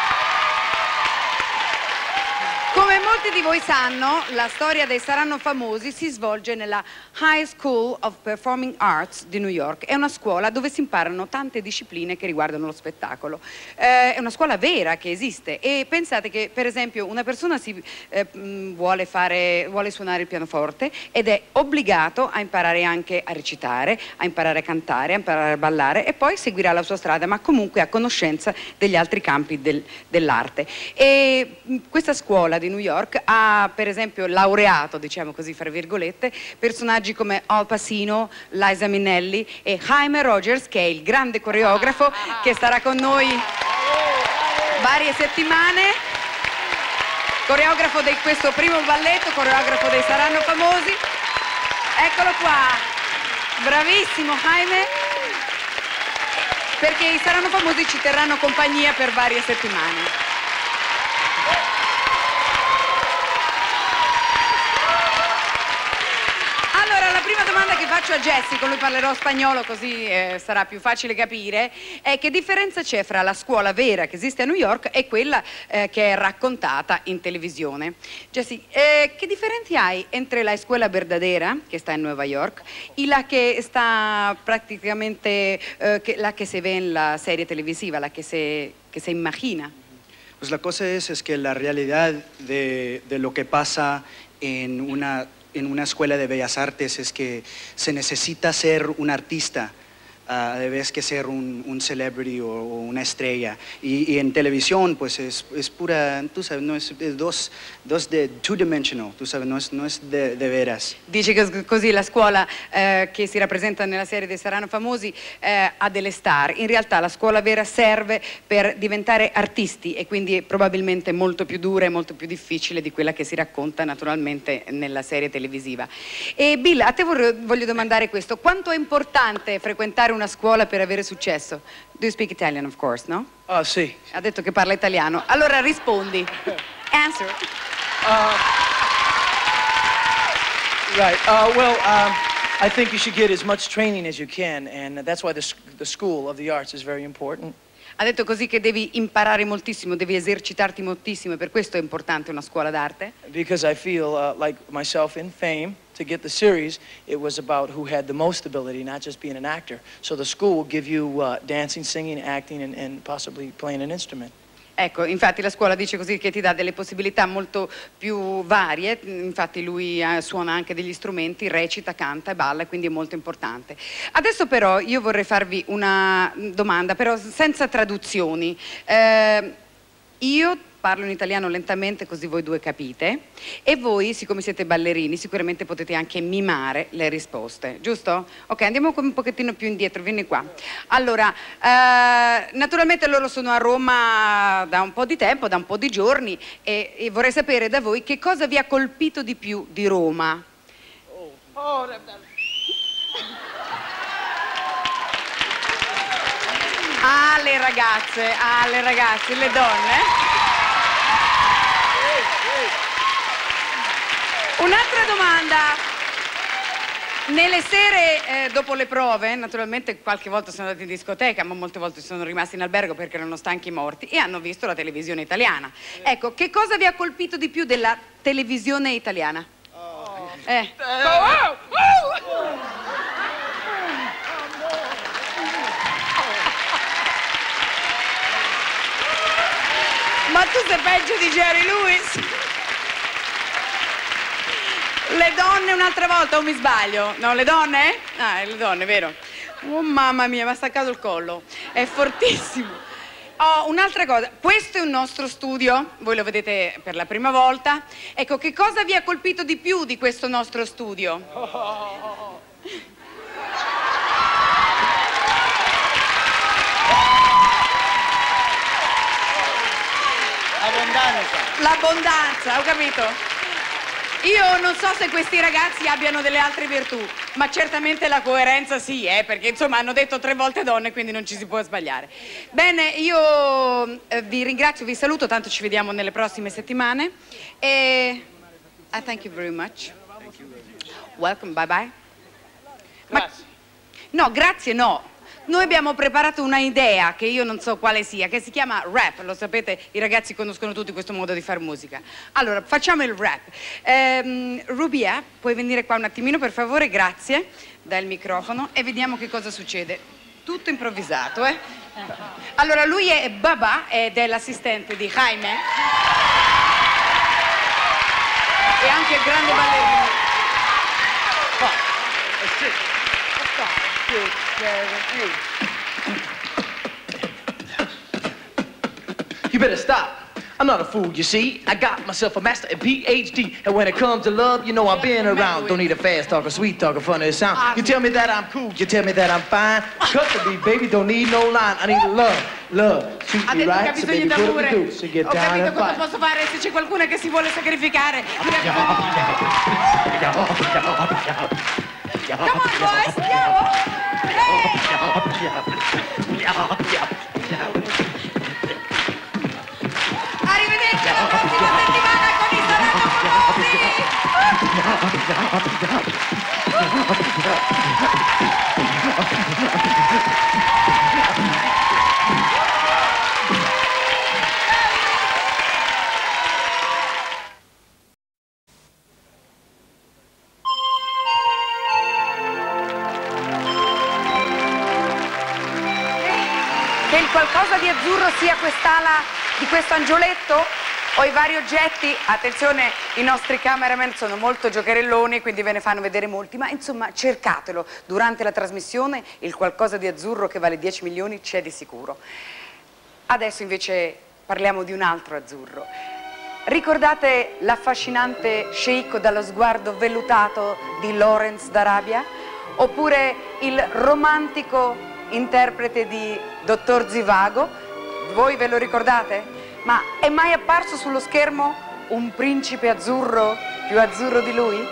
Come molti di voi sanno, la storia dei Saranno Famosi si svolge nella High School of Performing Arts di New York. È una scuola dove si imparano tante discipline che riguardano lo spettacolo. È una scuola vera che esiste e pensate che, per esempio, una persona vuole suonare il pianoforte ed è obbligato a imparare anche a recitare, a imparare a cantare, a imparare a ballare e poi seguirà la sua strada, ma comunque a conoscenza degli altri campi dell'arte. E questa scuola di New York ha per esempio laureato, diciamo così fra virgolette, personaggi come Al Pacino, Liza Minnelli e Jaime Rogers, che è il grande coreografo che starà con noi varie settimane, coreografo di questo primo balletto, coreografo dei Saranno Famosi. Eccolo qua, bravissimo Jaime, perché i Saranno Famosi ci terranno compagnia per varie settimane. La prima domanda che faccio a Jessie, con lui parlerò spagnolo così sarà più facile capire, è che differenza c'è fra la scuola vera che esiste a New York e quella che è raccontata in televisione. Jessie, ¿qué diferencia hay entre la escuela verdadera, que está en Nueva York, y la que está prácticamente, la que se ve en la serie televisiva, la que se imagina? Pues la cosa es que la realidad de lo que pasa en una escuela de bellas artes es que se necesita ser un artista, debes que ser un celebrity o una estrella. Y en televisión pues es pura, tú sabes, no es two-dimensional, tú sabes, no es de veras. Dice che così la scuola che si rappresenta nella serie dei Saranno Famosi ha delle star. In realtà la scuola vera serve per diventare artisti e quindi è probabilmente molto più dura e molto più difficile di quella che si racconta naturalmente nella serie televisiva. E Bill, a te voglio domandare questo: quanto è importante frequentare una scuola per avere successo? Do you speak Italian, of course, no? Ah, sì. Ha detto che parla italiano. Allora rispondi. Answer. Right. I think you should get as much training as you can, and that's why the School of the Arts is very important. Ha detto così che devi imparare moltissimo, devi esercitarti moltissimo, e per questo è importante una scuola d'arte. Because I feel like myself in Fame, to get the series, it was about who had the most ability, not just being an actor. So the school will give you dancing, singing, acting, and possibly playing an instrument. Ecco, infatti la scuola dice così che ti dà delle possibilità molto più varie, infatti lui suona anche degli strumenti, recita, canta e balla, quindi è molto importante. Adesso però io vorrei farvi una domanda, però senza traduzioni. Io parlo in italiano lentamente così voi due capite e voi, siccome siete ballerini, sicuramente potete anche mimare le risposte, giusto? Ok, andiamo un pochettino più indietro, vieni qua. Allora, naturalmente loro sono a Roma da un po' di tempo, da un po' di giorni e vorrei sapere da voi che cosa vi ha colpito di più di Roma. Le ragazze, le donne. Un'altra domanda. Nelle sere dopo le prove, naturalmente qualche volta sono andati in discoteca, ma molte volte sono rimasti in albergo perché erano stanchi morti e hanno visto la televisione italiana. Ecco, che cosa vi ha colpito di più della televisione italiana? Ma tu sei peggio di Jerry Lewis? Le donne un'altra volta o mi sbaglio? No, le donne? Ah, le donne, vero? Oh mamma mia, mi ha staccato il collo. È fortissimo. Oh, un'altra cosa, questo è un nostro studio, voi lo vedete per la prima volta. Ecco, che cosa vi ha colpito di più di questo nostro studio? L'abbondanza, ho capito? Io non so se questi ragazzi abbiano delle altre virtù, ma certamente la coerenza sì, perché insomma hanno detto 3 volte donne, quindi non ci si può sbagliare. Bene, io vi ringrazio, vi saluto, tanto ci vediamo nelle prossime settimane. E I thank you very much. Welcome, bye bye. No, grazie no. Noi abbiamo preparato una idea che io non so quale sia, che si chiama rap, lo sapete, i ragazzi conoscono tutti questo modo di fare musica. Allora, facciamo il rap. Rubia, puoi venire qua un attimino per favore, grazie, dai il microfono e vediamo che cosa succede. Tutto improvvisato, Allora, lui è Baba ed è l'assistente di Jaime e anche il grande ballerino. You better stop. I'm not a fool, you see. I got myself a master and PhD. And when it comes to love, you know I've been around. Don't need a fast talker, sweet talker, funny to sound. You tell me that I'm cool, you tell me that I'm fine. Cut the beat, baby, don't need no line. I need love, treat me right. So baby, what do we do? So get down and Cosa fight. posso fare se c'è qualcuno che si vuole sacrificare? Come on, boys, andiamo! Arrivederci alla prossima settimana con i Saranno Che il qualcosa di azzurro sia quest'ala di questo angioletto o i vari oggetti. Attenzione, i nostri cameraman sono molto giocherelloni, quindi ve ne fanno vedere molti, ma insomma cercatelo. Durante la trasmissione il qualcosa di azzurro che vale 10 milioni c'è di sicuro. Adesso invece parliamo di un altro azzurro. Ricordate l'affascinante sceicco dallo sguardo vellutato di Lawrence d'Arabia? Oppure il romantico interprete di Dottor Zivago? Voi ve lo ricordate? Ma è mai apparso sullo schermo un principe azzurro più azzurro di lui?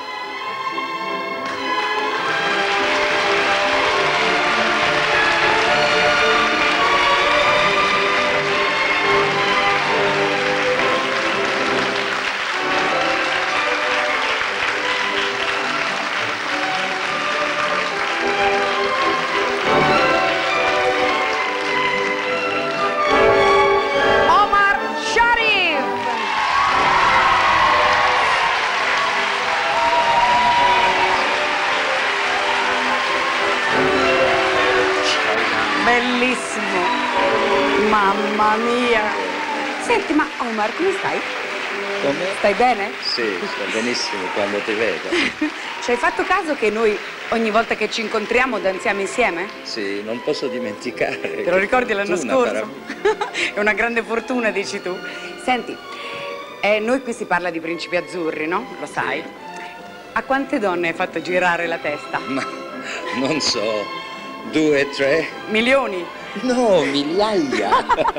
Bellissimo, mamma mia. Senti, ma Omar, come stai? Come? Stai bene? Sì, sto benissimo quando ti vedo. Ci hai fatto caso che noi ogni volta che ci incontriamo danziamo insieme? Sì, non posso dimenticare. Te lo ricordi l'anno scorso? Per... È una grande fortuna, dici tu. Senti, noi qui si parla di principi azzurri, no? Lo sai? Sì. A quante donne hai fatto girare la testa? Ma non so, 2, 3? Milioni? No, migliaia.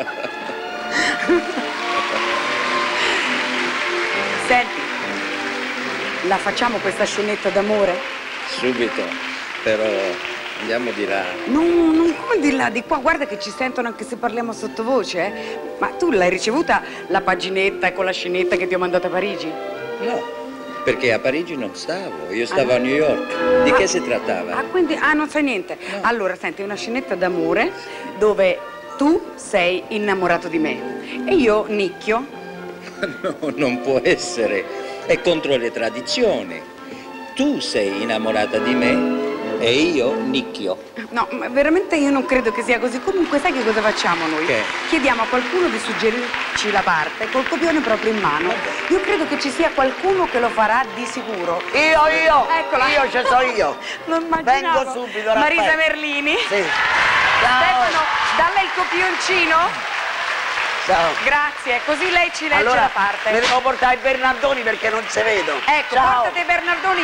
Senti, la facciamo questa scenetta d'amore? Subito, però andiamo di là. No, non come di là, di qua, guarda che ci sentono anche se parliamo sottovoce, Ma tu l'hai ricevuta la paginetta con la scenetta che ti ho mandato a Parigi? No, perché a Parigi non stavo, io stavo a New York. Di che si trattava? Quindi, non sai niente. No. Allora, senti, una scenetta d'amore dove tu sei innamorato di me e io nicchio. No, non può essere, è contro le tradizioni. Tu sei innamorata di me e io nicchio. No, ma veramente io non credo che sia così. Comunque sai che cosa facciamo noi? Che? Chiediamo a qualcuno di suggerirci la parte col copione proprio in mano. Io credo che ci sia qualcuno che lo farà di sicuro. Io! Eccola! Io ci so io! Non immaginavo. Vengo subito, Marisa Merlini? Sì. Stefano, dalle il copioncino. Ciao. Grazie, così lei ci legge allora, la parte. Le devo portare i Bernardoni perché non ci vedo. Ecco, ciao. portate i Bernardoni.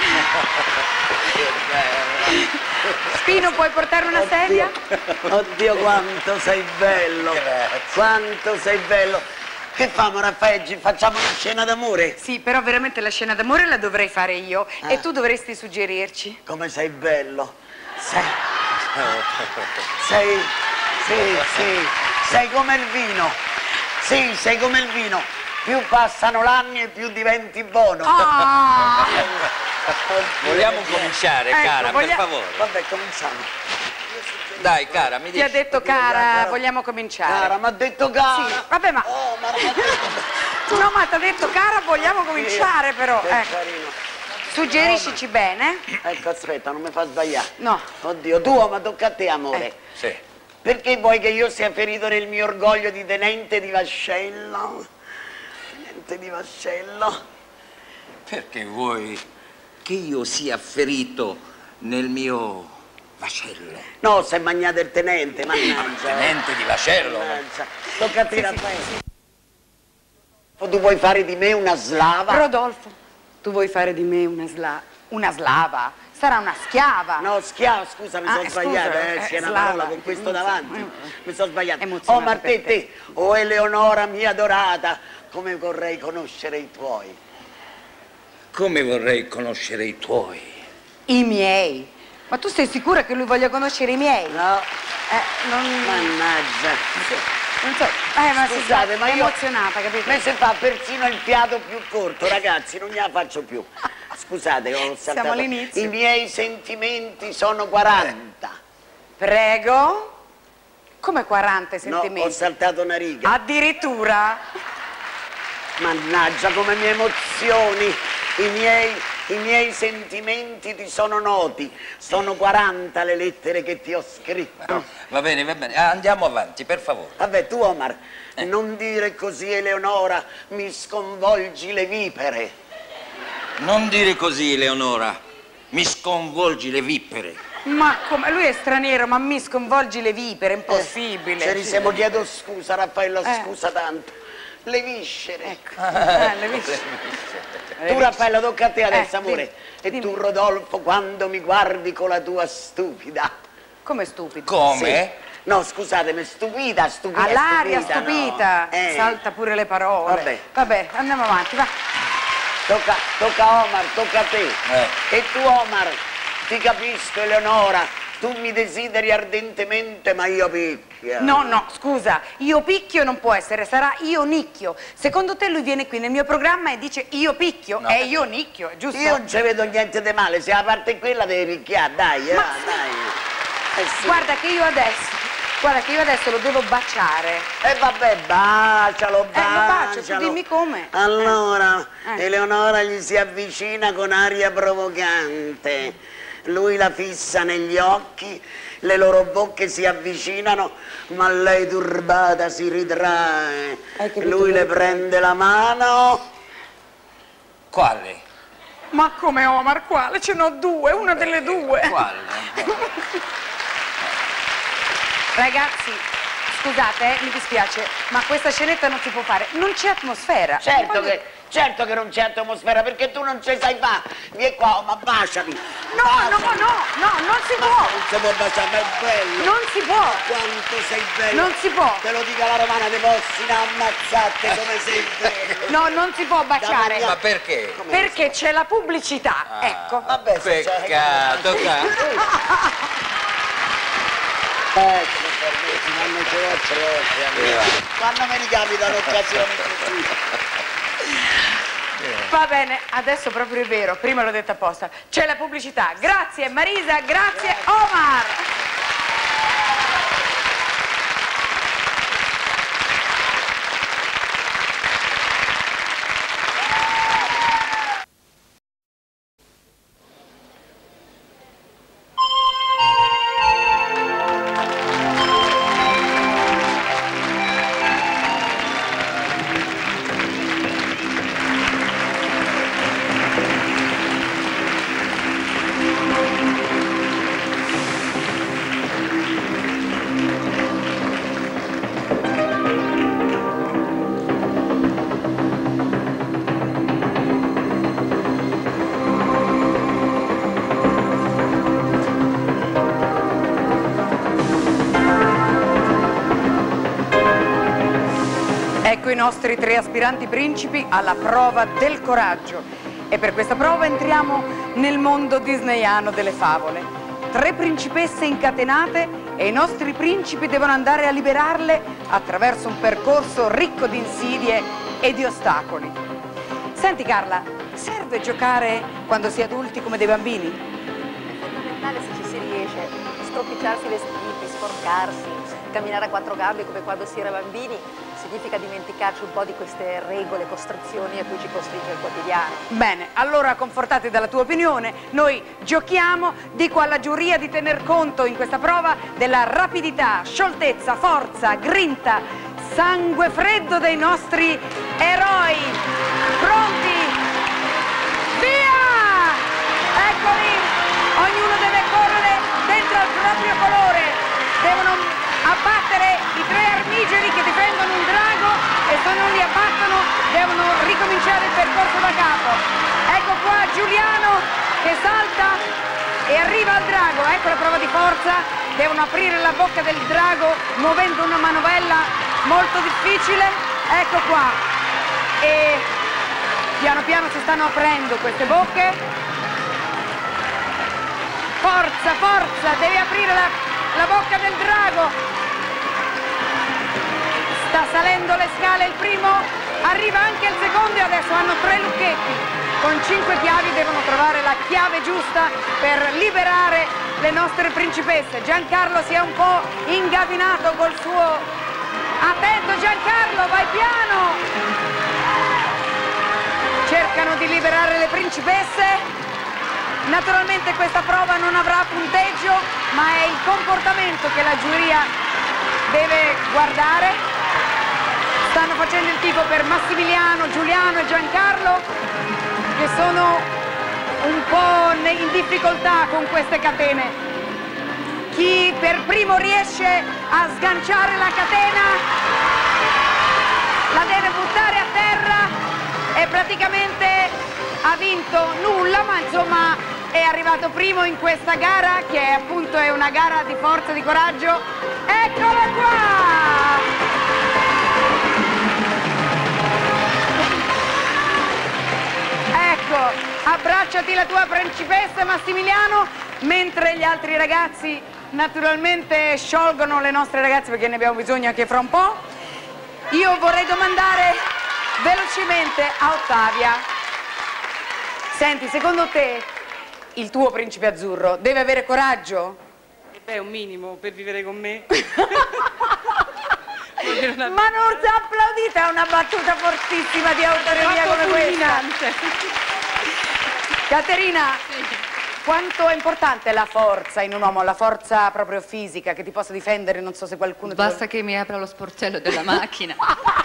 Spino, puoi portare una sedia? Oddio, quanto sei bello. Grazie. Quanto sei bello. Che famo, Raffaele? Facciamo una scena d'amore? Sì, però veramente la scena d'amore la dovrei fare io e tu dovresti suggerirci. Come sei bello. Sei come il vino. Sì, sei come il vino. Più passano l'anni e più diventi buono. Vogliamo cominciare, cara, per favore. Vabbè, cominciamo. Dai, cara, mi dici. Ti ha detto cara, vogliamo cominciare. Cara, mi ha detto cara. Sì, vabbè, ma... No, ma ti ha detto cara, vogliamo cominciare però. Suggeriscici bene. Ecco, aspetta, non mi fa sbagliare. No. Oddio, tu, ma tocca a te, amore. Sì. Perché vuoi che io sia ferito nel mio orgoglio di tenente di vascello? Tenente di vascello? Perché vuoi che io sia ferito nel mio vascello? No, se mangiate il tenente, mannaggia. Tenente di vascello? Mannaggia. Tocca a te, Raffaele. Tu vuoi fare di me una slava? Rodolfo, tu vuoi fare di me una slava? Sarà una schiava. No, schiava, scusa, mi sono sbagliata, c'è una parola con questo davanti. Mi sono sbagliata. Oh, ma te, oh Eleonora mia adorata, come vorrei conoscere i tuoi. Come vorrei conoscere i tuoi? I miei. Ma tu sei sicura che lui voglia conoscere i miei? No. Mannaggia. Non so, ma scusate, ma io emozionata, capito? Me se fa persino il fiato più corto, ragazzi, non gliela faccio più. Scusate, ho saltato. Siamo all'inizio. I miei sentimenti sono 40. Prego? Come 40 sentimenti? No, ho saltato una riga. Addirittura? Mannaggia, come mi emozioni. I miei sentimenti ti sono noti. Sono 40 le lettere che ti ho scritto. Va bene, andiamo avanti, per favore. Vabbè, tu, Omar, non dire così, Eleonora, mi sconvolgi le vipere. Non dire così, Eleonora, mi sconvolgi le vipere. Ma come? Lui è straniero, ma mi sconvolgi le vipere, è impossibile. Se risiamo, chiedo scusa, Raffaella, scusa tanto. Le viscere. Ecco. Le viscere. Tu, Raffaella, tocca a te adesso, amore. Dimmi. Tu, Rodolfo, quando mi guardi con la tua stupida. Come stupida? Come? Sì. No, scusatemi, stupida. All'aria stupita. No. Salta pure le parole. Vabbè, andiamo avanti, va. Tocca a Omar, tocca a te. E tu, Omar, ti capisco, Eleonora. Tu mi desideri ardentemente, ma io picchio. No, scusa, io picchio non può essere, sarà io nicchio. Secondo te lui viene qui nel mio programma e dice io picchio, no. E io nicchio, giusto? Io non ci vedo niente di male, se la parte quella devi picchiare, dai, dai. Sì. Guarda che io adesso lo devo baciare. E vabbè, bacialo. Lo bacio, tu dimmi come. Allora, Eleonora gli si avvicina con aria provocante. Lui la fissa negli occhi, le loro bocche si avvicinano, ma lei turbata si ritrae. Lui le prende la mano. Quale? Ma come, Omar, quale? Ce n'ho due, una delle due. Quale? Ragazzi, scusate, mi dispiace, ma questa scenetta non si può fare, non c'è atmosfera. Certo che non c'è atmosfera, perché tu non ce sai fare. Vieni qua, ma baciami. No, non si può. Non si può baciare, ma è bello. Non si può. Quanto sei bello. Non si può. Te lo dica la romana, te possi ammazzate come sei bello. No, non si può baciare. Ma perché? Perché c'è la pubblicità, ecco. Vabbè, peccato, quando mi ricapitano occasioni così. Va bene, adesso proprio è vero, prima l'ho detto apposta. C'è la pubblicità. Grazie Marisa, grazie Omar. nostri 3 aspiranti principi alla prova del coraggio. E per questa prova entriamo nel mondo disneyano delle favole. 3 principesse incatenate e i nostri principi devono andare a liberarle attraverso un percorso ricco di insidie e di ostacoli. Senti Carla, serve giocare quando si è adulti come dei bambini? È fondamentale se ci si riesce, stropicciarsi i vestiti, sporcarsi, camminare a 4 gambe come quando si era bambini, significa dimenticarci un po' di queste regole, costrizioni a cui ci costringe il quotidiano. Bene, allora confortati dalla tua opinione, noi giochiamo, dico alla giuria di tener conto in questa prova della rapidità, scioltezza, forza, grinta, sangue freddo dei nostri eroi. Pronti? Via! Eccoli! Ognuno deve correre dentro al proprio colore. Devono abbattere i 3 armigeri che difendono un drago e se non li abbattono devono ricominciare il percorso da capo. Ecco qua Giuliano che salta e arriva al drago. Ecco la prova di forza. Devono aprire la bocca del drago muovendo una manovella molto difficile. Ecco qua. E piano piano si stanno aprendo queste bocche. Forza, forza, devi aprire la bocca del drago. Sta salendo le scale il primo, arriva anche il secondo e adesso hanno 3 lucchetti. Con 5 chiavi devono trovare la chiave giusta per liberare le nostre principesse. Giancarlo si è un po' ingabinato col suo... Attento Giancarlo, vai piano! Cercano di liberare le principesse. Naturalmente questa prova non avrà punteggio, ma è il comportamento che la giuria deve guardare. Stanno facendo il tifo per Massimiliano, Giuliano e Giancarlo, che sono un po' in difficoltà con queste catene. Chi per primo riesce a sganciare la catena la deve buttare a terra e praticamente ha vinto nulla, ma insomma è arrivato primo in questa gara, che è appunto una gara di forza e di coraggio. Eccolo qua! Ecco, abbracciati la tua principessa Massimiliano, mentre gli altri ragazzi naturalmente sciolgono le nostre ragazze perché ne abbiamo bisogno anche fra un po'. Io vorrei domandare velocemente a Ottavia. Senti, secondo te il tuo principe azzurro deve avere coraggio? Beh, un minimo per vivere con me. Ma non si applaudite a una battuta fortissima di autoreria come questa. Caterina, quanto è importante la forza in un uomo, la forza proprio fisica che ti possa difendere? Non so se qualcuno... Basta che mi apra lo sportello della macchina.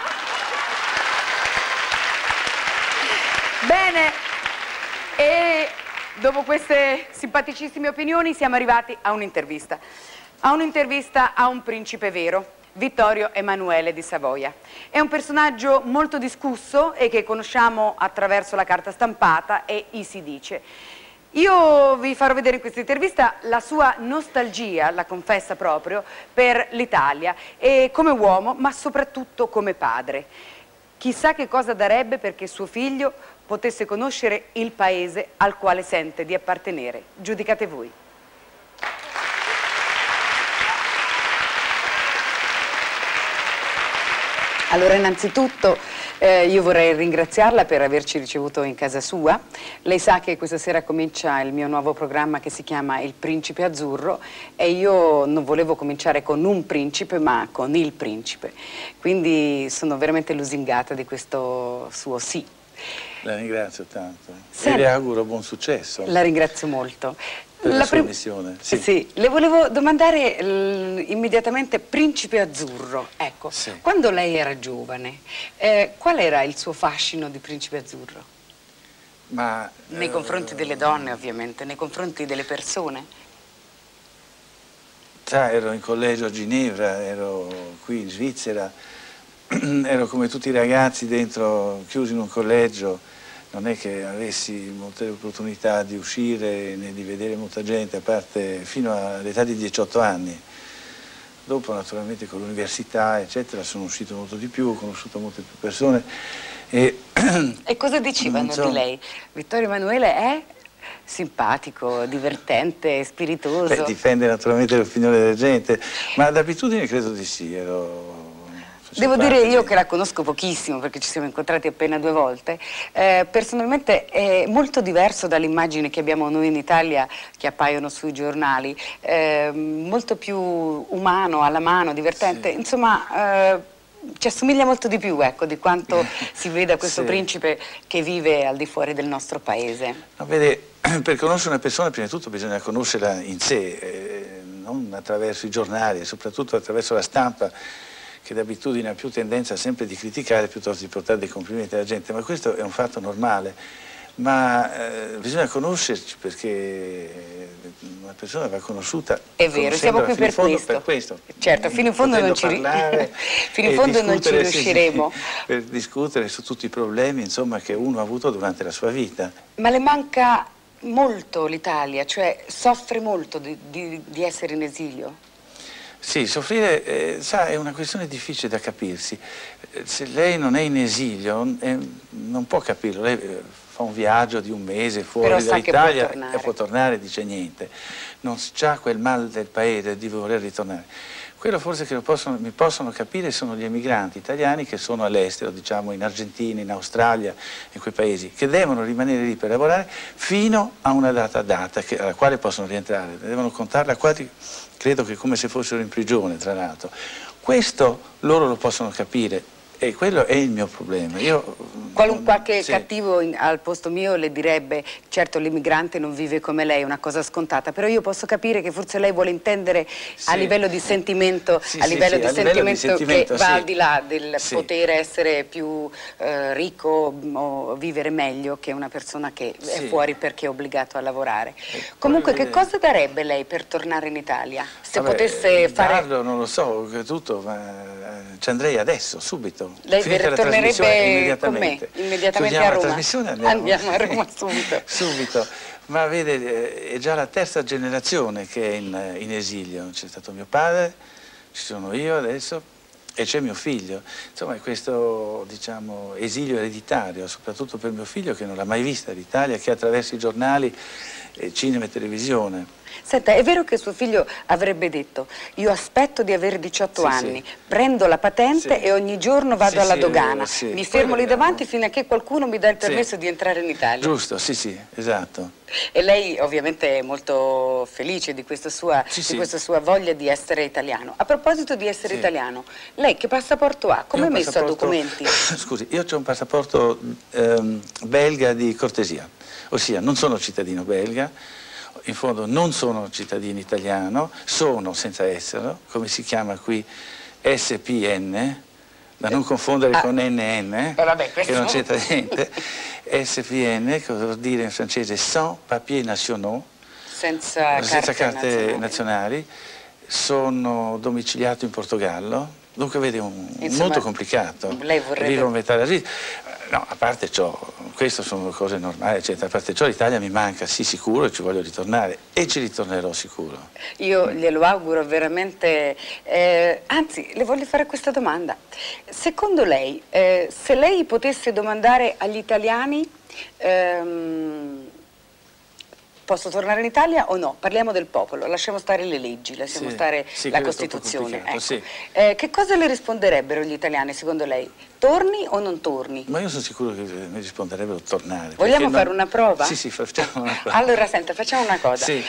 Bene, e dopo queste simpaticissime opinioni siamo arrivati a un'intervista. A un'intervista a un principe vero, Vittorio Emanuele di Savoia. È un personaggio molto discusso e che conosciamo attraverso la carta stampata e i si dice. Io vi farò vedere in questa intervista la sua nostalgia, la confessa proprio, per l'Italia, e come uomo, ma soprattutto come padre. Chissà che cosa darebbe perché suo figlio potesse conoscere il paese al quale sente di appartenere. Giudicate voi. Allora, innanzitutto io vorrei ringraziarla per averci ricevuto in casa sua. Lei sa che questa sera comincia il mio nuovo programma che si chiama Il Principe Azzurro e io non volevo cominciare con un principe ma con il principe. Quindi sono veramente lusingata di questo suo sì. La ringrazio tanto e le auguro buon successo. La ringrazio molto. Per la sua missione. Sì, le volevo domandare immediatamente Principe Azzurro. Ecco, quando lei era giovane, qual era il suo fascino di Principe Azzurro? Ma, nei confronti delle donne, ovviamente, nei confronti delle persone? Sa, ero in collegio a Ginevra, ero qui in Svizzera, ero come tutti i ragazzi dentro, chiusi in un collegio. Non è che avessi molte opportunità di uscire né di vedere molta gente, a parte fino all'età di 18 anni. Dopo naturalmente con l'università eccetera sono uscito molto di più, ho conosciuto molte più persone e cosa dicevano di lei? Vittorio Emanuele è simpatico, divertente, spiritoso? Beh, dipende naturalmente dall'opinione della gente, ma d'abitudine credo di sì. Devo dire io che la conosco pochissimo perché ci siamo incontrati appena 2 volte, personalmente è molto diverso dall'immagine che abbiamo noi in Italia che appaiono sui giornali, molto più umano, alla mano, divertente, sì. Insomma ci assomiglia molto di più, ecco, di quanto si veda questo principe che vive al di fuori del nostro paese. No, vede, per conoscere una persona prima di tutto bisogna conoscerla in sé, non attraverso i giornali, soprattutto attraverso la stampa, che d'abitudine ha più tendenza sempre di criticare piuttosto di portare dei complimenti alla gente, ma questo è un fatto normale, ma bisogna conoscerci perché una persona va conosciuta. È vero, siamo qui per questo. Certo, fino in fondo non ci riusciremo. Per discutere su tutti i problemi, insomma, che uno ha avuto durante la sua vita. Ma le manca molto l'Italia, cioè soffre molto di essere in esilio? Sì, soffrire, sa, è una questione difficile da capirsi. Se lei non è in esilio, non può capirlo. Lei fa un viaggio di 1 mese fuori dall'Italia e può tornare, dice niente. Non c'ha quel mal del paese di voler ritornare. Quello forse che mi possono capire sono gli emigranti italiani che sono all'estero, diciamo in Argentina, in Australia, in quei paesi, che devono rimanere lì per lavorare fino a una data alla quale possono rientrare. Devono contarla quasi, credo che come se fossero in prigione, tra l'altro. Questo loro lo possono capire e quello è il mio problema. Qualche cattivo al posto mio le direbbe: certo l'immigrante non vive come lei, è una cosa scontata, però io posso capire che forse lei vuole intendere a livello di sentimento, che va al di là del poter essere più ricco o vivere meglio che una persona che è fuori perché è obbligato a lavorare. Comunque che cosa darebbe lei per tornare in Italia? Se potesse fare... non lo so, tutto, ma ci andrei adesso, subito. Lei ritornerebbe con me immediatamente a Roma. Andiamo a Roma subito. Subito. Ma vede, è già la 3ª generazione che è in esilio. C'è stato mio padre, ci sono io adesso e c'è mio figlio. Insomma, è questo, diciamo, esilio ereditario, soprattutto per mio figlio che non l'ha mai vista l'Italia, che attraverso i giornali, cinema e televisione. Senta, è vero che suo figlio avrebbe detto: io aspetto di avere 18 anni, prendo la patente e ogni giorno vado alla dogana, mi fermo lì davanti fino a che qualcuno mi dà il permesso di entrare in Italia. Giusto, sì, esatto. E lei ovviamente è molto felice di questa sua voglia di essere italiano. A proposito di essere italiano, lei che passaporto ha? Come è messo a documenti? Scusi, io ho un passaporto belga di cortesia, ossia non sono cittadino belga, in fondo non sono cittadino italiano, sono, senza esserlo, come si chiama qui, SPN, da non confondere con NN, che non c'entra niente. SPN, cosa vuol dire in francese? Sans papiers nationaux, senza carte nazionali. Sono domiciliato in Portogallo, dunque vede molto complicato. Lei vorrebbe... Vivo a metà della vita. No, a parte ciò, queste sono cose normali, eccetera. A parte ciò l'Italia mi manca, sì, sicuro, e ci voglio ritornare e ci ritornerò sicuro. Io glielo auguro veramente, anzi, le voglio fare questa domanda. Secondo lei, se lei potesse domandare agli italiani posso tornare in Italia o no? Parliamo del popolo, lasciamo stare le leggi, lasciamo stare la Costituzione. Ecco. Che cosa le risponderebbero gli italiani secondo lei? Torni o non torni? Ma io sono sicuro che mi risponderebbero tornare. Vogliamo fare una prova? Sì, facciamo una prova. Allora, senta, facciamo una cosa. Sì.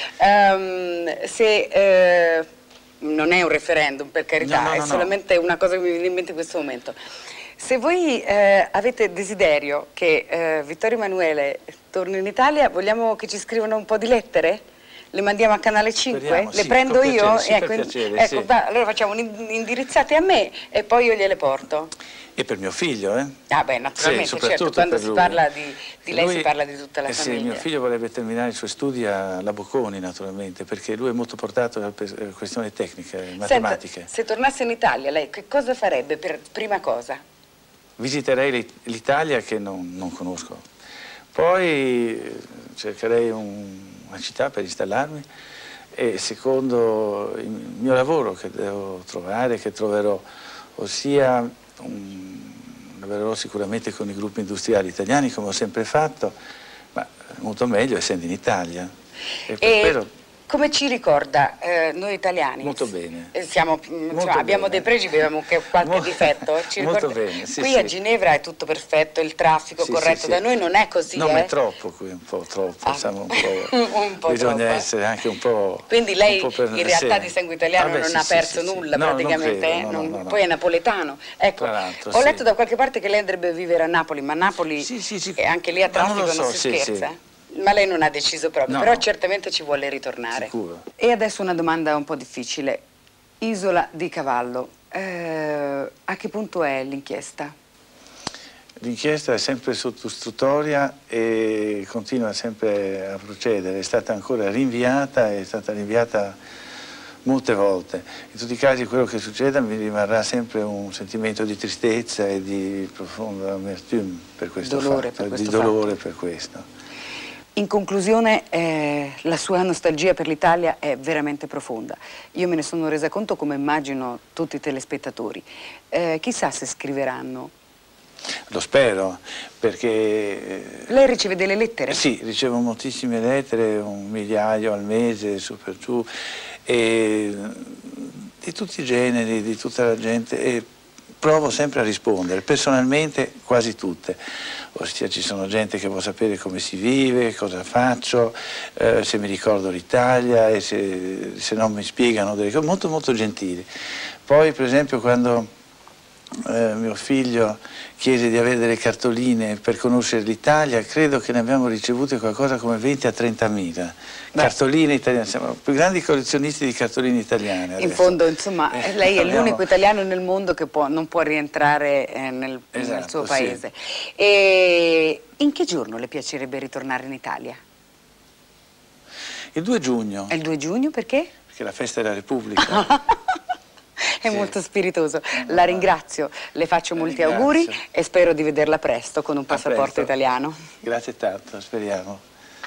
Se non è un referendum, per carità, è solamente una cosa che mi viene in mente in questo momento. Se voi avete desiderio che Vittorio Emanuele torni in Italia, vogliamo che ci scrivano un po' di lettere? Le mandiamo a Canale 5? Speriamo, le prendo io? Piacere, per piacere, ecco, allora facciamo indirizzate a me e poi io gliele porto. E per mio figlio, Ah beh, naturalmente, certo, quando si parla di lei si parla di tutta la famiglia. Sì, mio figlio vorrebbe terminare i suoi studi alla Bocconi, naturalmente, perché lui è molto portato a questioni tecniche, matematiche. Senta, se tornasse in Italia, lei che cosa farebbe per prima cosa? Visiterei l'Italia che non conosco, poi cercherei una città per installarmi e secondo il mio lavoro che devo trovare, che troverò, ossia lavorerò sicuramente con i gruppi industriali italiani come ho sempre fatto, ma molto meglio essendo in Italia. Come ci ricorda noi italiani? Molto bene. Abbiamo dei pregi, abbiamo qualche difetto. Molto bene, sì, qui a Ginevra è tutto perfetto, il traffico corretto, da noi non è così. No, ma è troppo qui, un po' troppo, un po', bisogna essere anche un po'. Quindi lei in realtà di sangue italiano non ha perso nulla praticamente, poi è napoletano. Ecco, ho letto da qualche parte che lei andrebbe a vivere a Napoli, ma Napoli e anche lì a traffico non si scherza. Ma lei non ha deciso proprio, però certamente ci vuole ritornare. Sicuro. E adesso una domanda un po' difficile. Isola di Cavallo, a che punto è l'inchiesta? L'inchiesta è sempre sotto istruttoria e continua sempre a procedere. È stata ancora rinviata, è stata rinviata molte volte. In tutti i casi quello che succeda mi rimarrà sempre un sentimento di tristezza e di profonda amertume per questo fatto, di dolore per questo. In conclusione, la sua nostalgia per l'Italia è veramente profonda. Io me ne sono resa conto, come immagino tutti i telespettatori. Chissà se scriveranno. Lo spero, perché... Lei riceve delle lettere? Sì, ricevo moltissime lettere, 1 migliaio al mese, su per giù, e di tutti i generi, di tutta la gente, e provo sempre a rispondere, personalmente quasi tutte. Ossia, ci sono gente che vuole sapere come si vive, cosa faccio, se mi ricordo l'Italia, e se non mi spiegano delle cose, molto molto gentili. Poi per esempio quando mio figlio chiese di avere delle cartoline per conoscere l'Italia, credo che ne abbiamo ricevute qualcosa come 20 a 30.000 cartoline italiane, siamo i più grandi collezionisti di cartoline italiane adesso. In fondo, insomma, lei è l'unico italiano nel mondo che non può rientrare nel suo paese. Sì. E in che giorno le piacerebbe ritornare in Italia? Il 2 giugno. Il 2 giugno perché? Perché è la festa della Repubblica. È molto spiritoso. La ringrazio, le faccio molti auguri e spero di vederla presto con un passaporto italiano. Grazie tanto, speriamo.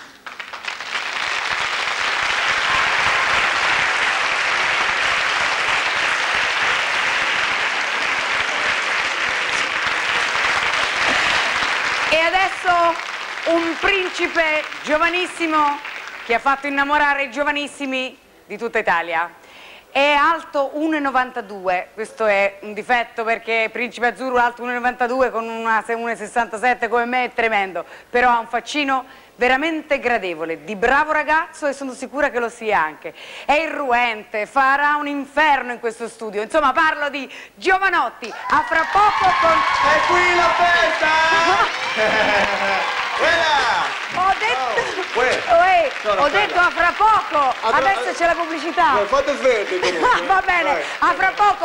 E adesso un principe giovanissimo che ha fatto innamorare i giovanissimi di tutta Italia. È alto 1,92, questo è un difetto perché Principe Azzurro alto 1,92 con una 1,67 come me è tremendo, però ha un faccino veramente gradevole, di bravo ragazzo e sono sicura che lo sia anche. È irruente, farà un inferno in questo studio, insomma parlo di Giovanotti, a fra poco con... È qui la festa! Ho detto a fra poco, adesso c'è la pubblicità. Fate svegli comunque. Va bene, a fra poco.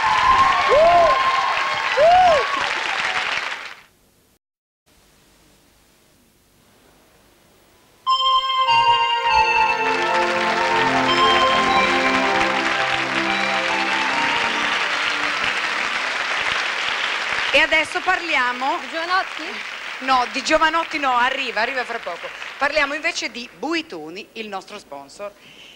E adesso parliamo... Di Giovanotti? No, di Giovanotti no, arriva fra poco. Parliamo invece di Buitoni, il nostro sponsor.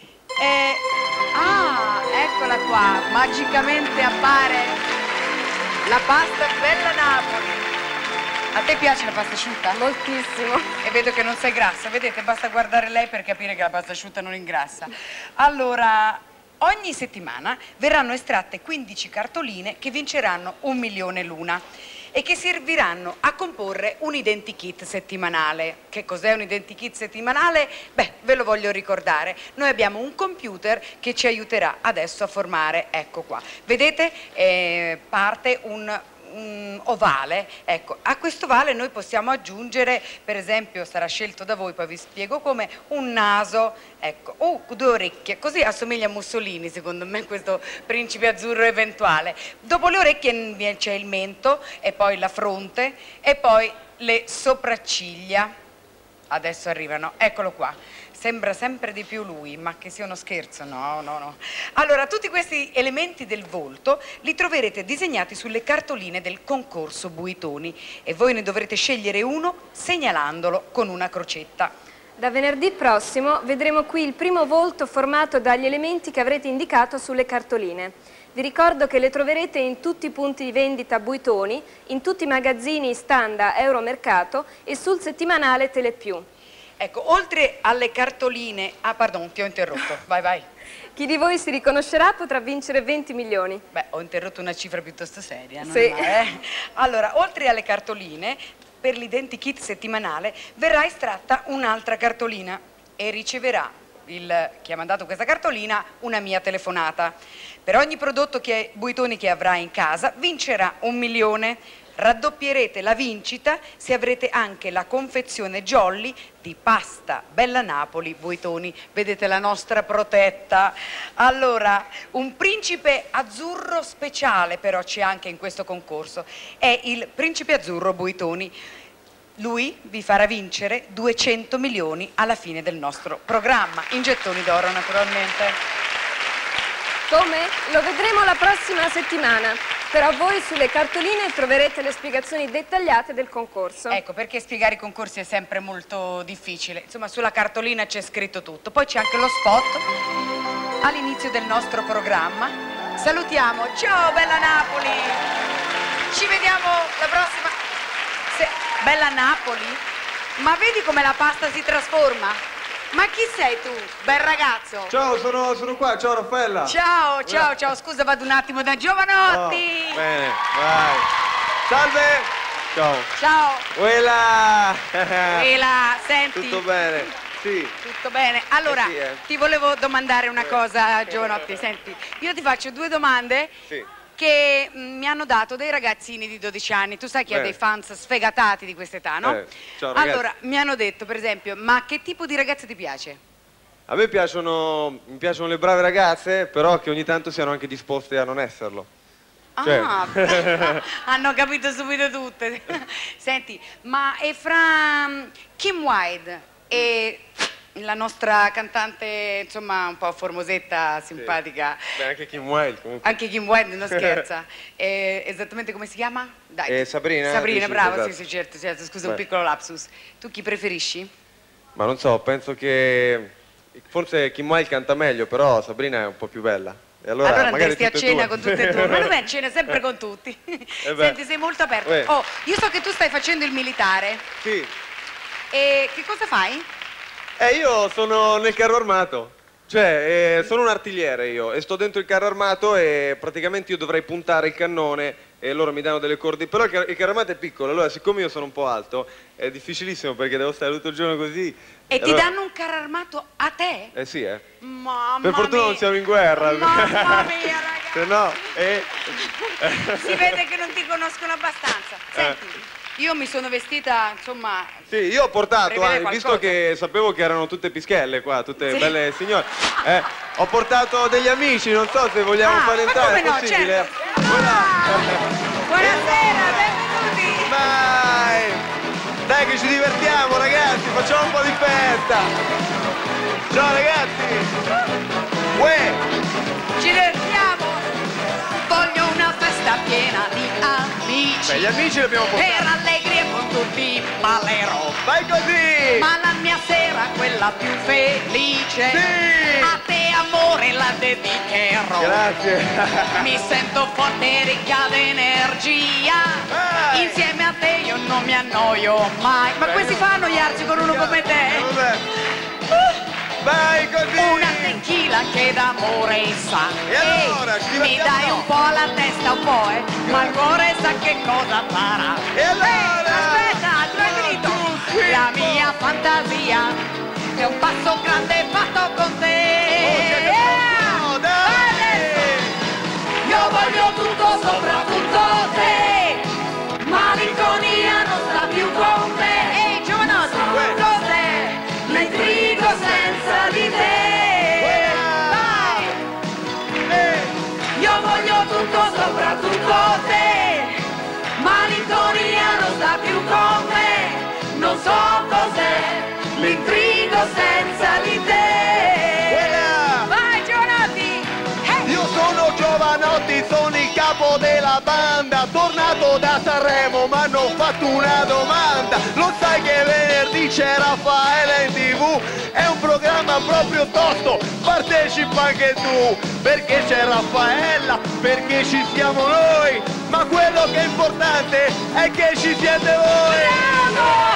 Eccola qua, magicamente appare la pasta bella Napoli. A te piace la pasta asciutta? Moltissimo. E vedo che non sei grassa, vedete, basta guardare lei per capire che la pasta asciutta non ingrassa. Allora, ogni settimana verranno estratte 15 cartoline che vinceranno 1 milione l'una e che serviranno a comporre un identikit settimanale. Che cos'è un identikit settimanale? Beh, ve lo voglio ricordare. Noi abbiamo un computer che ci aiuterà adesso a formare, ecco qua. Vedete, parte un ovale, ecco, a questo ovale noi possiamo aggiungere, per esempio, sarà scelto da voi, poi vi spiego come, un naso, ecco, o 2 orecchie, così assomiglia a Mussolini secondo me questo Principe Azzurro eventuale. Dopo le orecchie c'è il mento e poi la fronte e poi le sopracciglia. Adesso arrivano, eccolo qua. Sembra sempre di più lui, ma che sia uno scherzo, no. Allora, tutti questi elementi del volto li troverete disegnati sulle cartoline del concorso Buitoni e voi ne dovrete scegliere uno segnalandolo con una crocetta. Da venerdì prossimo vedremo qui il primo volto formato dagli elementi che avrete indicato sulle cartoline. Vi ricordo che le troverete in tutti i punti di vendita Buitoni, in tutti i magazzini Standa, Euromercato e sul settimanale Telepiù. Ecco, oltre alle cartoline... Ah, pardon, ti ho interrotto. Vai, vai. Chi di voi si riconoscerà potrà vincere 20 milioni. Beh, ho interrotto una cifra piuttosto seria, non Sì. è male, Allora, oltre alle cartoline, per l'identikit settimanale verrà estratta un'altra cartolina e riceverà chi ha mandato questa cartolina una mia telefonata. Per ogni prodotto Buitoni che avrà in casa vincerà 1 milione. Raddoppierete la vincita se avrete anche la confezione Jolly di pasta Bella Napoli Buitoni. Vedete la nostra protetta. Allora, un principe azzurro speciale però c'è anche in questo concorso. È il principe azzurro Buitoni. Lui vi farà vincere 200 milioni alla fine del nostro programma. In gettoni d'oro, naturalmente. Come? Lo vedremo la prossima settimana. Però voi sulle cartoline troverete le spiegazioni dettagliate del concorso. Ecco, perché spiegare i concorsi è sempre molto difficile. Insomma, sulla cartolina c'è scritto tutto. Poi c'è anche lo spot all'inizio del nostro programma. Salutiamo. Ciao, Bella Napoli! Ci vediamo la prossima... Bella Napoli? Ma vedi come la pasta si trasforma? Ma chi sei tu, bel ragazzo? Ciao, sono qua, ciao Raffaella. Ciao, ciao, ciao, scusa, vado un attimo da Giovanotti. Oh, bene, vai. Salve. Ciao. Ciao. Uela. Uela, senti. Tutto bene? Sì. Tutto bene. Allora, sì, ti volevo domandare una cosa, Giovanotti, senti. Io ti faccio 2 domande. Sì. Che mi hanno dato dei ragazzini di 12 anni, tu sai che ha dei fans sfegatati di quest'età, no? Ciao ragazzi. Allora, mi hanno detto, per esempio, ma che tipo di ragazza ti piace? A me mi piacciono le brave ragazze, però che ogni tanto siano anche disposte a non esserlo. Ah, hanno capito subito tutte. Senti, ma è fra Kim Wilde e la nostra cantante, insomma, un po' formosetta, simpatica. Beh, anche Kim Wilde comunque. Anche Kim Wilde, non scherza. Esattamente come si chiama? Dai. Sabrina? Sabrina, bravo, esatto. sì, certo, scusa, un Beh. piccolo lapsus. Tu chi preferisci? Ma non so, penso che forse Kim Wilde canta meglio, però Sabrina è un po' più bella. E allora magari andresti a tutte e cena due. con tutte e due. Ma non è a cena sempre con tutti. Senti, sei molto aperto. Oh, io so che tu stai facendo il militare. Sì. E che cosa fai? Io sono nel carro armato, cioè sono un artigliere io e sto dentro il carro armato e praticamente io dovrei puntare il cannone e loro mi danno delle corde, però il carro armato è piccolo, allora siccome io sono un po' alto è difficilissimo perché devo stare tutto il giorno così. E ti allora... danno un carro armato a te? Eh sì, Mamma per fortuna mia. non siamo in guerra. Mamma mia, ragazzi. Se no, Si vede che non ti conoscono abbastanza. Senti, io mi sono vestita, insomma... Sì, io ho portato, prevede visto che sapevo che erano tutte pischelle qua, tutte Sì. belle signore, ho portato degli amici, non so se vogliamo fare ma entrare, come è no, possibile? certo. Buonasera, benvenuti. Dai che ci divertiamo ragazzi, facciamo un po' di festa! Ciao ragazzi! Uè! Ci divertiamo. Voglio una festa piena di amici. Beh, gli amici li abbiamo portati. Per allegri e con tutti ballerò. Vai così! Ma la mia sera, quella più felice. Sì! A te amore la dedicherò. Grazie! Mi sento forte e ricca d'energia. Insieme a te io non mi annoio mai. Ma questi fa annoiarsi con uno come te? Vai così! Una tequila che d'amore sa. E allora, ci mi divertiamo? dai un po' alla testa, un po', ma il cuore sa che cosa farà. E allora? Aspetta, tu hai finito. La mia fantasia è un passo grande fatto con te. Io voglio tutto, soprattutto te. Malinconia non sta più con me. Ehi, giovanotti, cos'è? L'intrigo senza di te. Vai! Io voglio tutto, soprattutto te. Malinconia non sta più con me. Non so cos'è l'intrigo senza di te. Vai, Giovanotti! Io sono Giovanotti, sono il capo della banda, tornato da Sanremo, ma hanno fatto una domanda. Lo sai che venerdì c'è Raffaella in TV? TV, è un programma proprio tosto, partecipa anche tu, perché c'è Raffaella, perché ci siamo noi, ma quello che è importante è che ci siete voi! Bravo!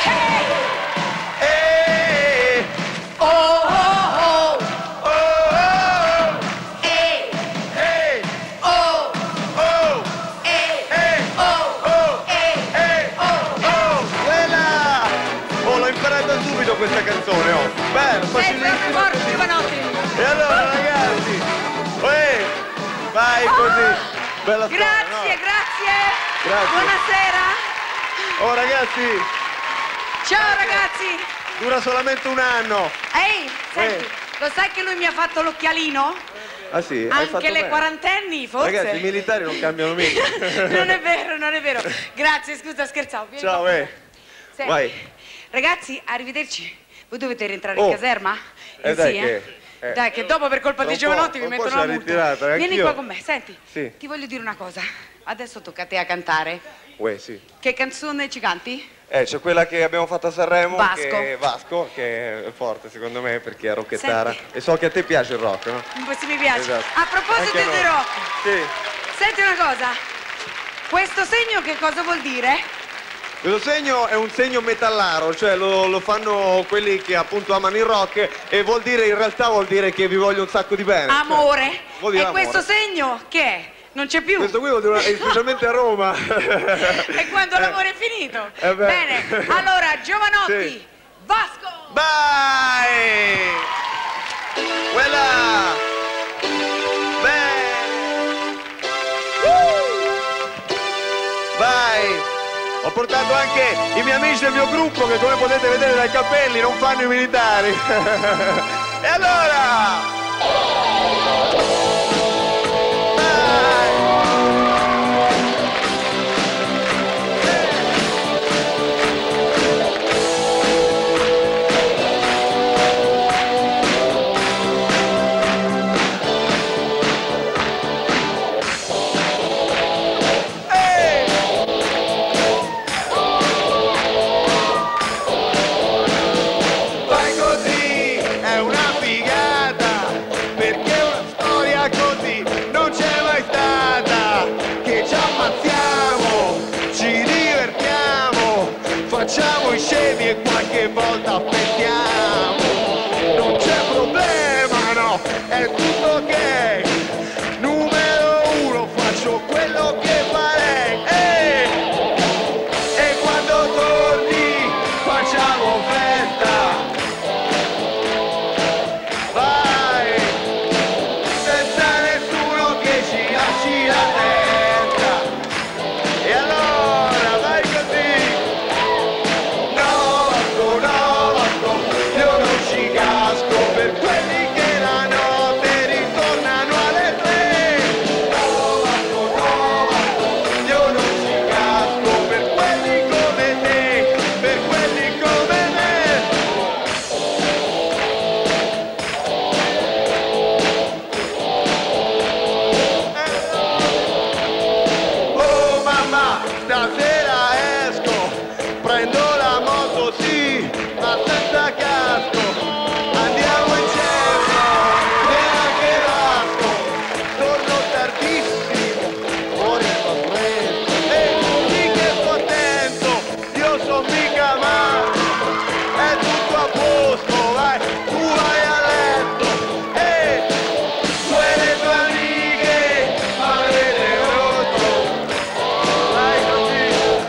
Hey! Oh, oh, oh! Oh, oh! Hey! Hey! Oh! Oh! Hey! Hey! Oh! Oh! Hey! Hey! Oh! Oh! Quella! Oh, l'ho imparata subito questa canzone, oh! Bello, Sei proprio facilissimo! forte, Giovanotti! E allora, ragazzi! Uè! Vai così! Bella storia, Grazie, no? grazie! Grazie. Buonasera! Oh, ragazzi! Ciao ragazzi! Dura solamente un anno! Ehi, senti, lo sai che lui mi ha fatto l'occhialino? Ah sì? Hai fatto Anche le bene. quarantenni, forse? Ragazzi, i militari non cambiano mica! Non è vero, non è vero. Grazie, scusa, scherzavo. Vieni Ciao, qua. Senti, Vai! ragazzi, arrivederci. Voi dovete rientrare Oh. in caserma? Dai Sì, che... Dai, che dopo per colpa tra di un po', Giovanotti mi tra un po' mettono si la è multa. ritirata, Vieni anch'io. qua con me, senti. Sì. Ti voglio dire una cosa. Adesso tocca a te a cantare. Uè, sì. Che canzone ci canti? C'è quella che abbiamo fatto a Sanremo, Vasco. che è forte secondo me perché è rockettara. E so che a te piace il rock, no? Questo mi piace. Esatto. A proposito Anche a di noi. rock, Sì. senti una cosa. Questo segno che cosa vuol dire? Questo segno è un segno metallaro, cioè lo fanno quelli che appunto amano il rock e in realtà vuol dire che vi voglio un sacco di bene. Amore. Cioè, vuol dire E amore. questo segno che è? Non c'è più. Questo qui vuol dire, specialmente a Roma. E quando l'amore è finito? beh. Bene, allora Giovanotti, Sì. Vasco! Vai! Quella! Beh! Vai! Ho portato anche i miei amici del mio gruppo che come potete vedere dai capelli non fanno i militari. E allora! Vai così, è una figata, perché una storia così non c'è mai stata, che ci ammazziamo, ci divertiamo, facciamo i scemi e qualche volta pensiamo, non c'è problema, no, è tutto ok, numero uno, faccio quello che farei, e quando torni facciamo festa. Vai, senza nessuno che ci lasci la testa. E allora vai così. No, Vasco, io non ci casco per quelli che la notte ritornano alle 3. No, Vasco, io non ci casco per quelli come te, per quelli come me. Oh mamma, stasera esco, prendo la moto sì, ma senza casco, andiamo in centro, neanche Vasco, torno tardissimo, fuori fa freddo, e sì che sto attento, io son mica matto, è tutto a posto, vai, tu vai a letto, e le tue amiche avete rotto. Vai così.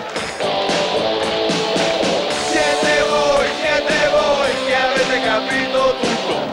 Siete voi che avete capito tutto.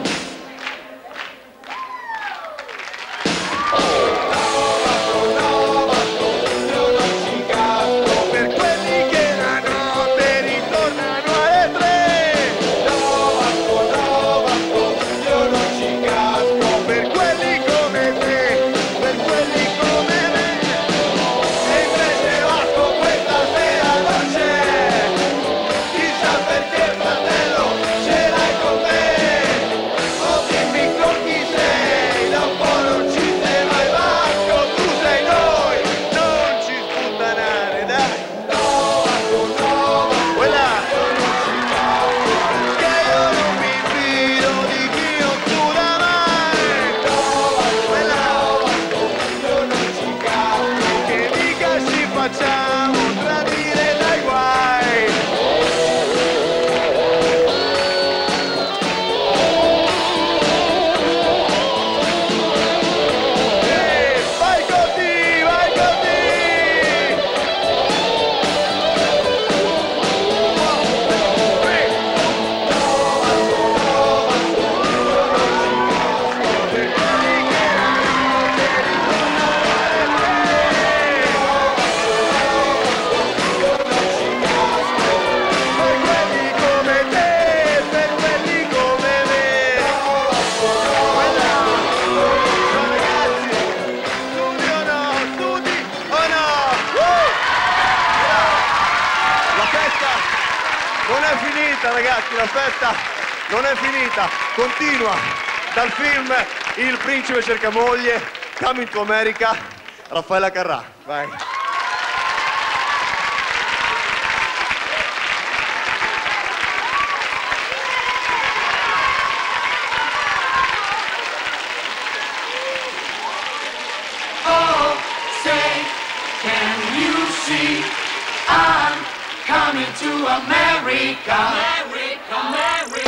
No, Vasco, io non ci casco per quelli che la notte ritornano alle 3. No, Vasco, io non ci casco per quelli come te, per quelli come me. E invece Vasco questa sera non c'è, chissà perché fratello ce l'hai con me. Oh dimmi con chi sei, da un po' non ci sei mai Vasco, tu sei noi, non ci sputtanare dai. No Vasco, quella che io non mi finita, ragazzi, la festa non è finita, continua. Dal film Il principe cerca moglie, Coming to America, Raffaella Carrà. Vai. Oh, say, can you see I'm coming to America? America, America.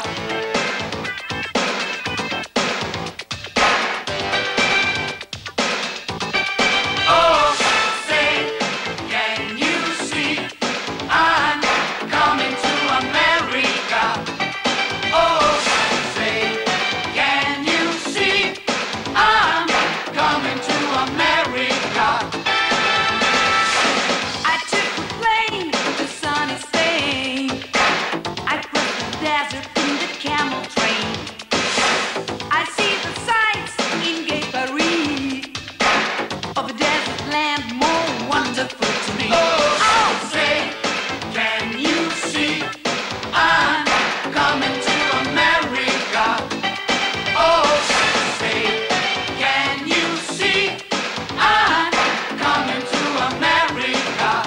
Oh, say, can you see I'm coming to America? Oh, say, can you see I'm coming to America? I took a plane to sunny Spain. I crossed the desert in the camel train. I see the sights in Gay Paris of a desert land more wonderful to me. Oh, say, can you see I'm coming to America? Oh, say, can you see I'm coming to America?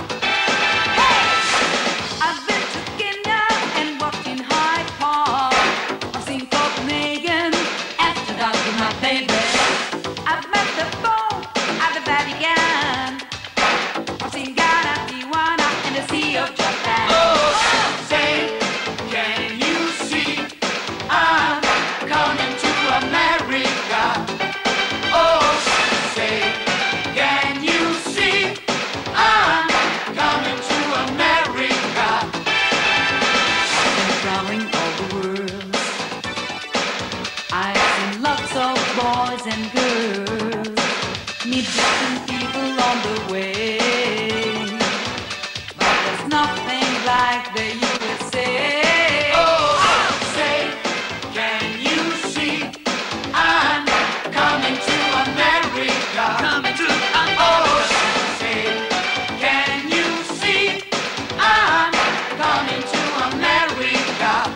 I've been to Kenya and walked in Hyde Park. I've seen Copenhagen after dark with my baby. I've met the Pope at the Vatican. I've seen Ghana, Tijuana, and the Sea of Japan. Oh, say, can you see I'm coming to America? Oh, say, can you see I'm coming to America? I've been traveling all the world. I've seen lots of boys and girls, meet different people on the way. But there's nothing like the USA. Oh, say, can you see I'm coming to America? Coming to America. Oh, say, can you see I'm coming to America?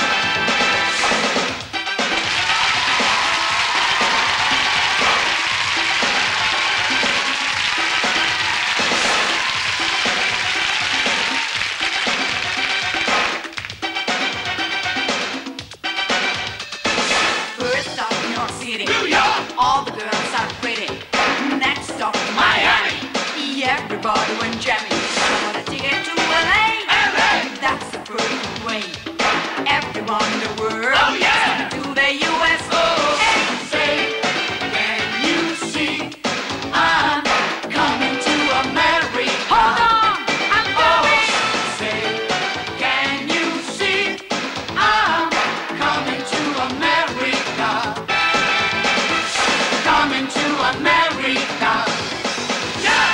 First stop, New York City. New York. All the girls are pretty. Next stop, Miami. Everybody went jamming. I want a ticket to LA. LA. That's the perfect way. Everyone in the world. Oh yeah. To the US. Oh, say, can you see I'm coming to America? Hold on, I'm coming. Oh, say, can you see I'm coming to America? Coming to America. Yeah!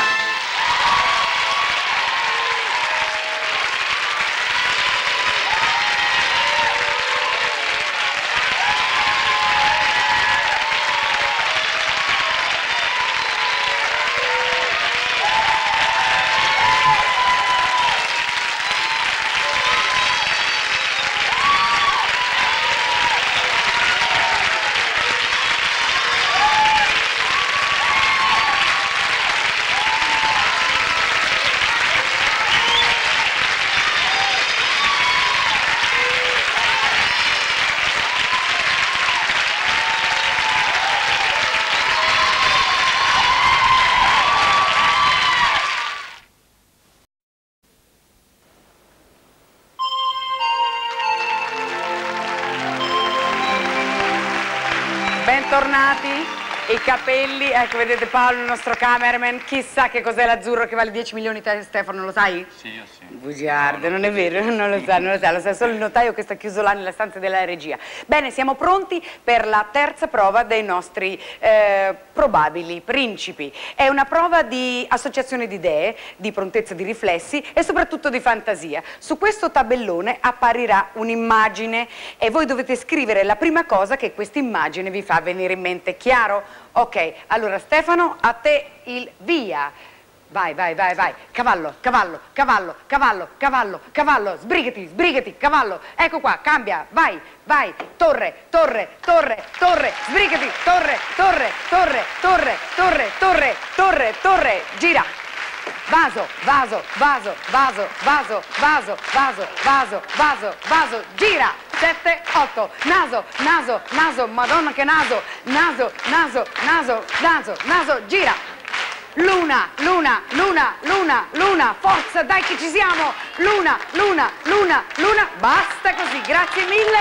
Bentornati. I capelli, ecco vedete Paolo, il nostro cameraman, chissà che cos'è l'azzurro che vale 10 milioni, te Stefano lo sai? Sì, io sì. Bugiardo, non è vero, non lo sa solo il notaio che sta chiuso là nella stanza della regia. Bene, siamo pronti per la terza prova dei nostri probabili principi. È una prova di associazione di idee, di prontezza di riflessi e soprattutto di fantasia. Su questo tabellone apparirà un'immagine e voi dovete scrivere la prima cosa che questa immagine vi fa venire in mente. Chiaro? Ok, allora Stefano, a te il via. Vai, vai, vai, vai. Cavallo, cavallo, cavallo, cavallo, cavallo, cavallo. Sbrigati, sbrigati, cavallo. Ecco qua, cambia. Vai, vai. Torre, torre, torre, torre. Sbrigati, torre, torre, torre, torre, torre, torre, torre, torre. Gira. Vaso, vaso, vaso, vaso, vaso, vaso, vaso, vaso, vaso, vaso. Gira. 7, 8. Naso, naso, naso. Madonna che naso. Naso, naso, naso, naso, naso. Gira. Luna, luna, luna, luna, luna, forza, dai che ci siamo! Luna, luna, luna, luna, basta così, grazie mille.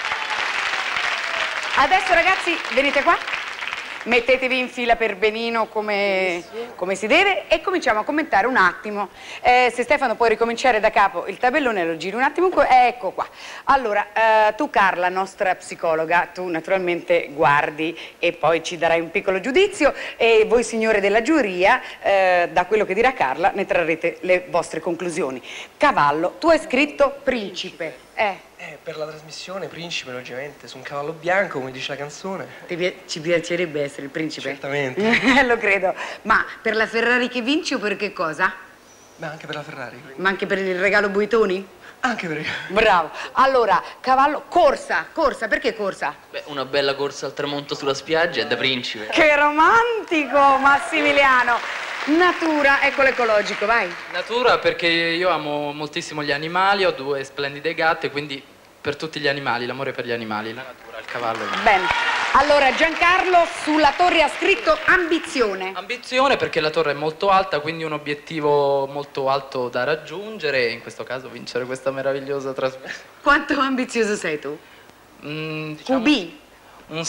Adesso ragazzi, venite qua, mettetevi in fila per benino come si deve e cominciamo a commentare un attimo. Se Stefano puoi ricominciare da capo il tabellone, lo giri un attimo, ecco qua. Allora, tu Carla, nostra psicologa, tu naturalmente guardi e poi ci darai un piccolo giudizio e voi signore della giuria, da quello che dirà Carla, ne trarrete le vostre conclusioni. Cavallo, tu hai scritto principe. Per la trasmissione principe, logicamente, su un cavallo bianco, come dice la canzone. Ci piacerebbe essere il principe? Certamente. Lo credo. Ma per la Ferrari che vinci o per che cosa? Ma anche per la Ferrari. Ma anche per il regalo Buitoni? Anche per il... Bravo. Allora, cavallo, corsa, corsa, perché corsa? Beh, una bella corsa al tramonto sulla spiaggia è da principe. Che romantico, Massimiliano! Natura, ecco l'ecologico, vai. Natura perché io amo moltissimo gli animali, ho 2 splendide gatte, quindi per tutti gli animali, l'amore per gli animali, la natura, il cavallo. Bene. Allora, Giancarlo sulla torre ha scritto ambizione. Ambizione perché la torre è molto alta, quindi un obiettivo molto alto da raggiungere e in questo caso vincere questa meravigliosa trasmissione. Quanto ambizioso sei tu? Diciamo, QB? Un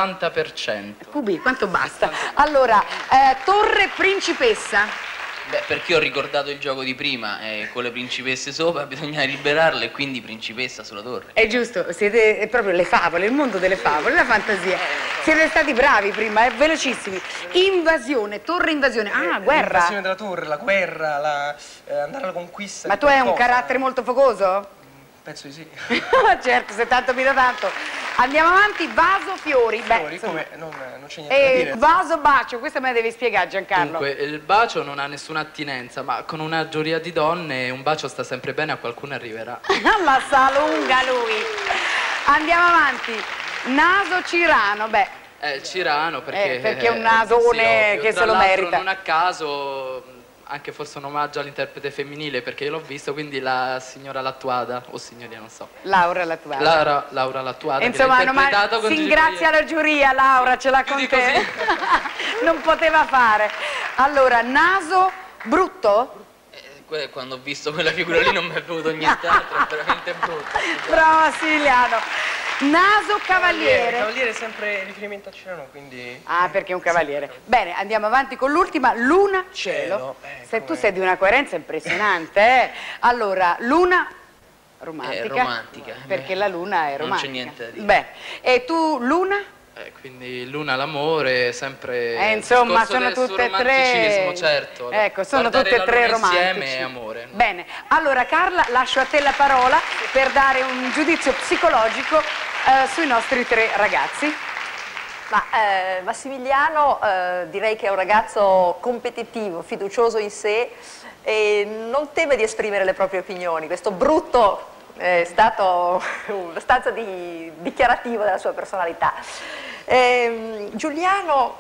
70%. QB, quanto basta? Allora, torre principessa. Beh, perché ho ricordato il gioco di prima, con le principesse sopra bisogna liberarle e quindi principessa sulla torre. È giusto, siete proprio le favole, il mondo delle favole, la fantasia. Siete stati bravi prima, velocissimi. Invasione, torre invasione. Ah, guerra. L'invasione della torre, la guerra, andare alla conquista. Ma tu hai un carattere molto focoso? Penso di sì. Certo, se tanto mi dà tanto. Andiamo avanti, vaso fiori. Fiori, come? Non c'è niente da dire. Vaso bacio, questa me la devi spiegare Giancarlo. Dunque, il bacio non ha nessuna attinenza, ma con una giuria di donne un bacio sta sempre bene, a qualcuno arriverà. La sa lunga lui. Andiamo avanti. Naso Cirano, beh. Cirano perché è un nasone sì, che se lo merita. Non a caso, anche forse un omaggio all'interprete femminile, perché io l'ho visto, quindi la signora Lattuada, o signorina, non so. Laura Lattuada. Laura Lattuada. Insomma, si ingrazia la giuria, Laura, ce l'ha con te. Non poteva fare. Allora, naso brutto? Quando ho visto quella figura lì non mi è venuto nient'altro, è veramente brutto. Bravo Massimiliano. Naso cavaliere. Cavaliere è sempre riferimento a Cirano, quindi... Ah, perché è un cavaliere. Bene, andiamo avanti con l'ultima, luna, cielo. Se tu sei di una coerenza impressionante, eh? Allora, luna romantica. Romantica. Perché la luna è romantica. Non c'è niente da dire. Beh, e tu luna? Quindi luna, l'amore, sempre... insomma, sono tutte e tre... certo. Ecco, sono tutte e tre romantici. Insieme e amore. Bene, allora Carla, lascio a te la parola per dare un giudizio psicologico sui nostri 3 ragazzi. Ma Massimiliano direi che è un ragazzo competitivo, fiducioso in sé e non teme di esprimere le proprie opinioni. Questo brutto è stato abbastanza dichiarativo della sua personalità. Giuliano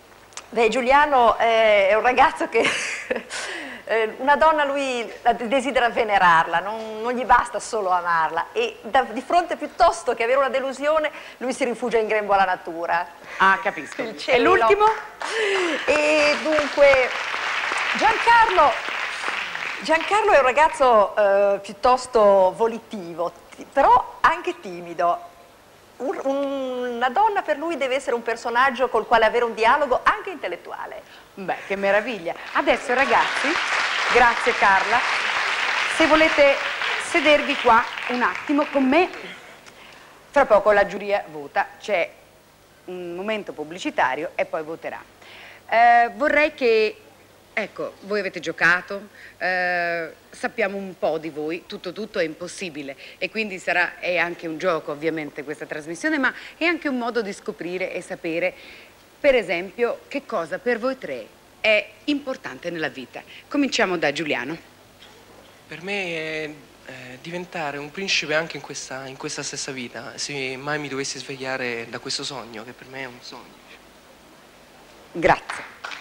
è un ragazzo che una donna lui desidera venerarla, non gli basta solo amarla e di fronte piuttosto che avere una delusione lui si rifugia in grembo alla natura. Ah, capisco. E l'ultimo? E dunque Giancarlo è un ragazzo piuttosto volitivo, però anche timido. Una donna per lui deve essere un personaggio col quale avere un dialogo anche intellettuale. Beh, che meraviglia. Adesso ragazzi, grazie Carla, se volete sedervi qua un attimo con me, fra poco la giuria vota, c'è un momento pubblicitario e poi voterà. Vorrei che, ecco, voi avete giocato, sappiamo un po' di voi, tutto è impossibile e quindi è anche un gioco ovviamente questa trasmissione, ma è anche un modo di scoprire e sapere, per esempio, che cosa per voi 3 è importante nella vita? Cominciamo da Giuliano. Per me è diventare un principe anche in questa stessa vita, se mai mi dovessi svegliare da questo sogno, che per me è un sogno. Grazie.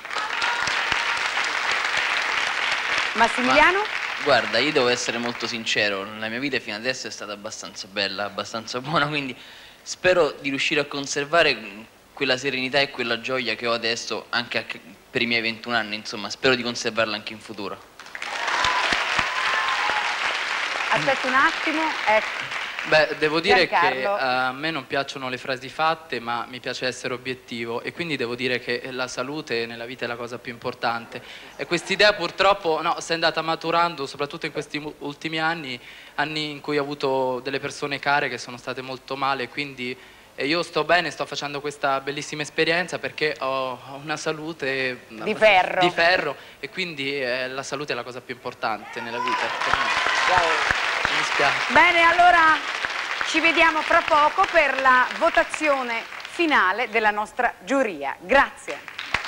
Massimiliano? Guarda, io devo essere molto sincero, la mia vita fino adesso è stata abbastanza bella, abbastanza buona, quindi spero di riuscire a conservare quella serenità e quella gioia che ho adesso anche per i miei 21 anni, insomma, spero di conservarla anche in futuro. Aspetta un attimo, Beh, devo dire che Giancarlo. a me non piacciono le frasi fatte, ma mi piace essere obiettivo e quindi devo dire che la salute nella vita è la cosa più importante. E quest'idea purtroppo si è andata maturando, soprattutto in questi ultimi anni in cui ho avuto delle persone care che sono state molto male, quindi io sto bene, sto facendo questa bellissima esperienza perché ho una salute Di ferro. di ferro e quindi la salute è la cosa più importante nella vita. Per me. Mi dispiace. Bene, allora ci vediamo fra poco per la votazione finale della nostra giuria. Grazie.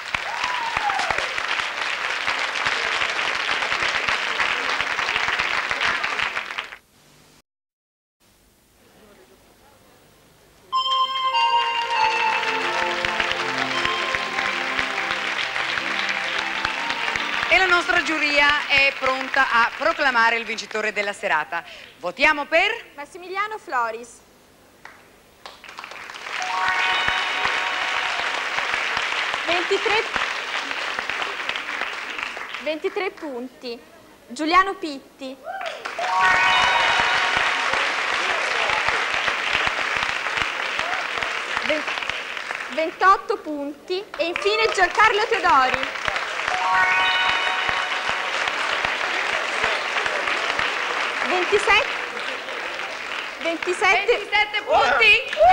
E la nostra giuria è pronta a proclamare il vincitore della serata. Votiamo per Massimiliano Floris. ...23 punti. Giuliano Pitti. 28 punti. E infine Giancarlo Teodori. 27 punti.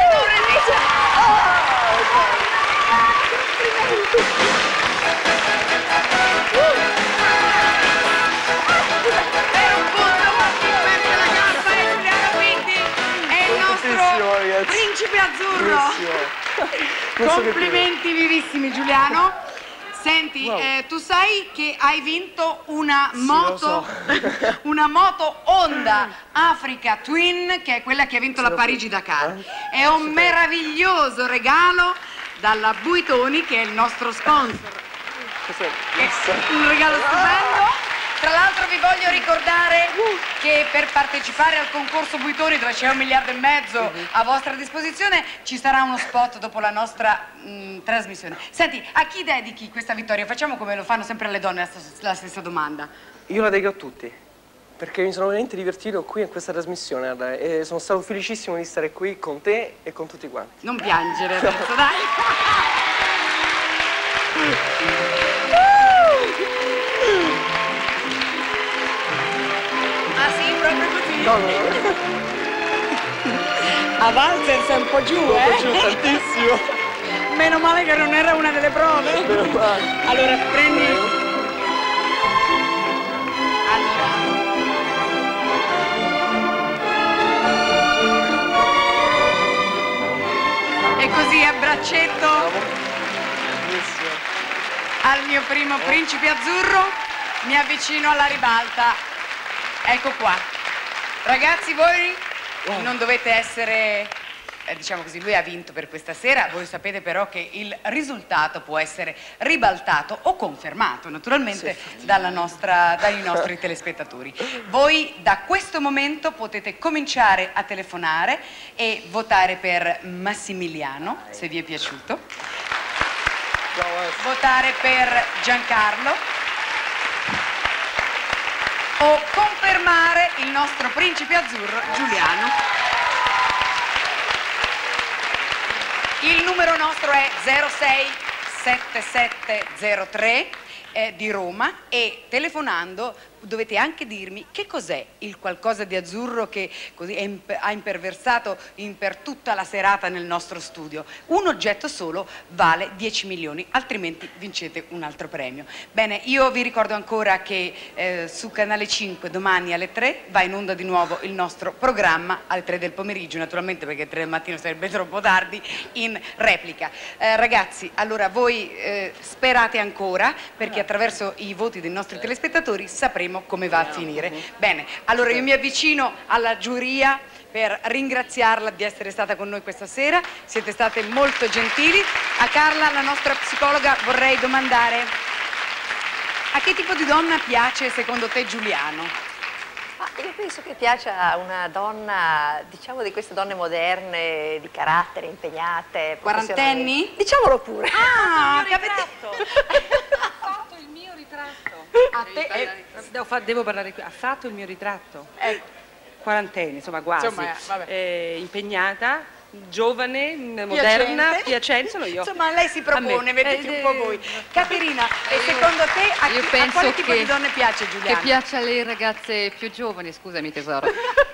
Per un punto perde la gamba e Giuliano Pitti è il nostro principe azzurro. Complimenti vivissimi Giuliano. Senti, tu sai che hai vinto una moto, una moto Honda Africa Twin, che è quella che ha vinto la Parigi-Dakar. È un meraviglioso regalo dalla Buitoni, che è il nostro sponsor. Un regalo stupendo. Tra l'altro vi voglio ricordare che per partecipare al concorso Buitoni, dove c'è 1,5 miliardi a vostra disposizione, ci sarà uno spot dopo la nostra trasmissione. Senti, a chi dedichi questa vittoria? Facciamo come lo fanno sempre alle donne, la stessa domanda. Io la dedico a tutti, perché mi sono veramente divertito qui in questa trasmissione, guarda, e sono stato felicissimo di stare qui con te e con tutti quanti. Non piangere adesso, dai! Ah sì, proprio così? No. A valzer sei un po' giù, Un po' giù, tantissimo. Meno male che non era una delle prove. Meno male. Allora, prendi... Allora... E così a braccetto al mio primo principe azzurro mi avvicino alla ribalta. Ecco qua. Ragazzi, voi non dovete essere, diciamo così, lui ha vinto per questa sera, voi sapete però che il risultato può essere ribaltato o confermato, naturalmente, dai nostri telespettatori. Voi da questo momento potete cominciare a telefonare e votare per Massimiliano, se vi è piaciuto, votare per Giancarlo, o confermare il nostro principe azzurro Giuliano. Il numero nostro è 067703 di Roma e telefonando dovete anche dirmi che cos'è il qualcosa di azzurro che così ha imperversato per tutta la serata nel nostro studio. Un oggetto solo vale 10 milioni, altrimenti vincete un altro premio. Bene, io vi ricordo ancora che su Canale 5 domani alle 3 va in onda di nuovo il nostro programma alle 3 del pomeriggio, naturalmente perché 3 del mattino sarebbe troppo tardi, in replica. Ragazzi, allora voi sperate ancora, perché attraverso i voti dei nostri telespettatori sapremo come va a finire. Bene, allora io mi avvicino alla giuria per ringraziarla di essere stata con noi questa sera, siete state molto gentili. A Carla, la nostra psicologa, vorrei domandare: a che tipo di donna piace secondo te Giuliano? Io penso che piaccia una donna, diciamo di queste donne moderne, di carattere, impegnate. Quarantenni? Diciamolo pure. Ah, che avete... Ha fatto il mio ritratto. Devo parlare qui. Ha fatto il mio ritratto. Quarantenni, insomma, quasi. Insomma, vabbè. Impegnata, giovane, moderna, piacente, sono io. Insomma, lei si propone, vedete un po' voi. Caterina, e secondo te a quale tipo di donne piace Giuliano? Che piace alle ragazze più giovani, scusami tesoro.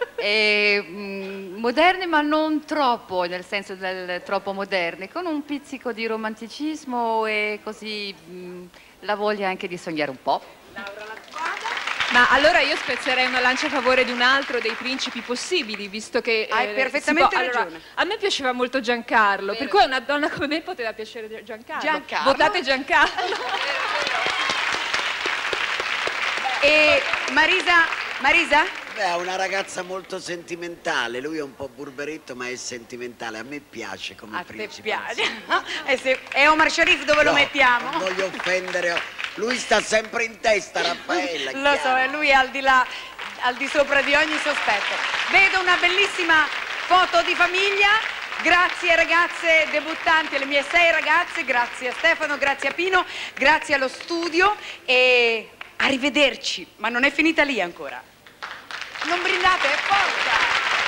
Moderne ma non troppo, nel senso del troppo moderne, con un pizzico di romanticismo e così la voglia anche di sognare un po'. Ma allora io spezzerei una lancia a favore di un altro dei principi possibili, visto che... Hai perfettamente ragione. Allora, a me piaceva molto Giancarlo, per cui a una donna come me poteva piacere Giancarlo. Giancarlo? Votate Giancarlo. E Marisa? Beh, è una ragazza molto sentimentale, lui è un po' burberetto ma è sentimentale, a me piace come principe. A te piace? E Omar Sharif dove lo mettiamo? Non voglio offendere, lui sta sempre in testa, Raffaella. Lo so, e lui è al di sopra di ogni sospetto. Vedo una bellissima foto di famiglia. Grazie ragazze debuttanti, alle mie 6 ragazze, grazie a Stefano, grazie a Pino, grazie allo studio e arrivederci, ma non è finita lì ancora. Non brindate, forza!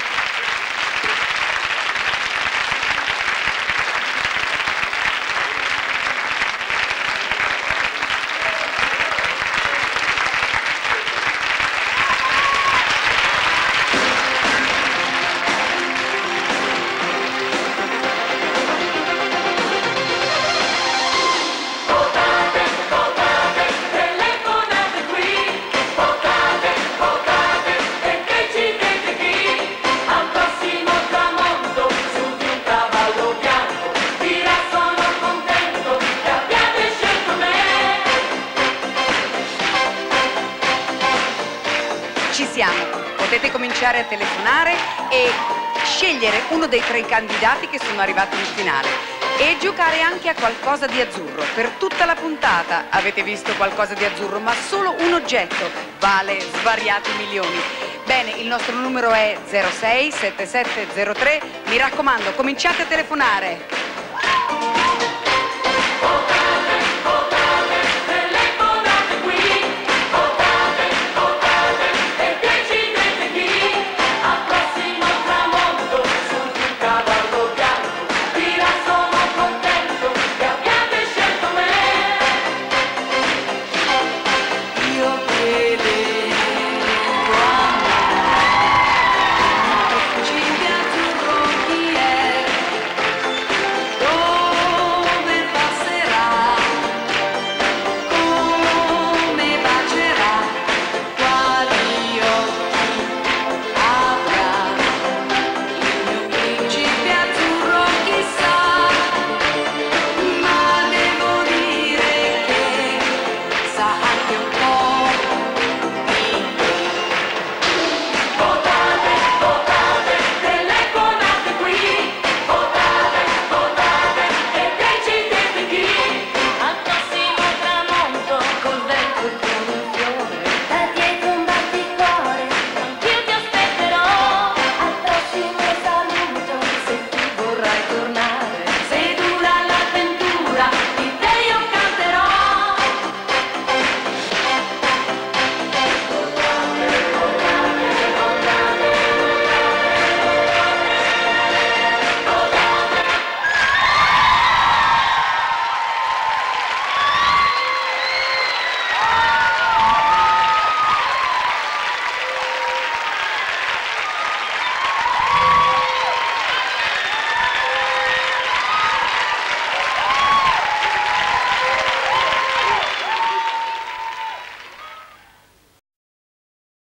Potete cominciare a telefonare e scegliere uno dei 3 candidati che sono arrivati in finale e giocare anche a qualcosa di azzurro. Per tutta la puntata avete visto qualcosa di azzurro, ma solo un oggetto vale svariati milioni. Bene, il nostro numero è 06 7703. Mi raccomando, cominciate a telefonare.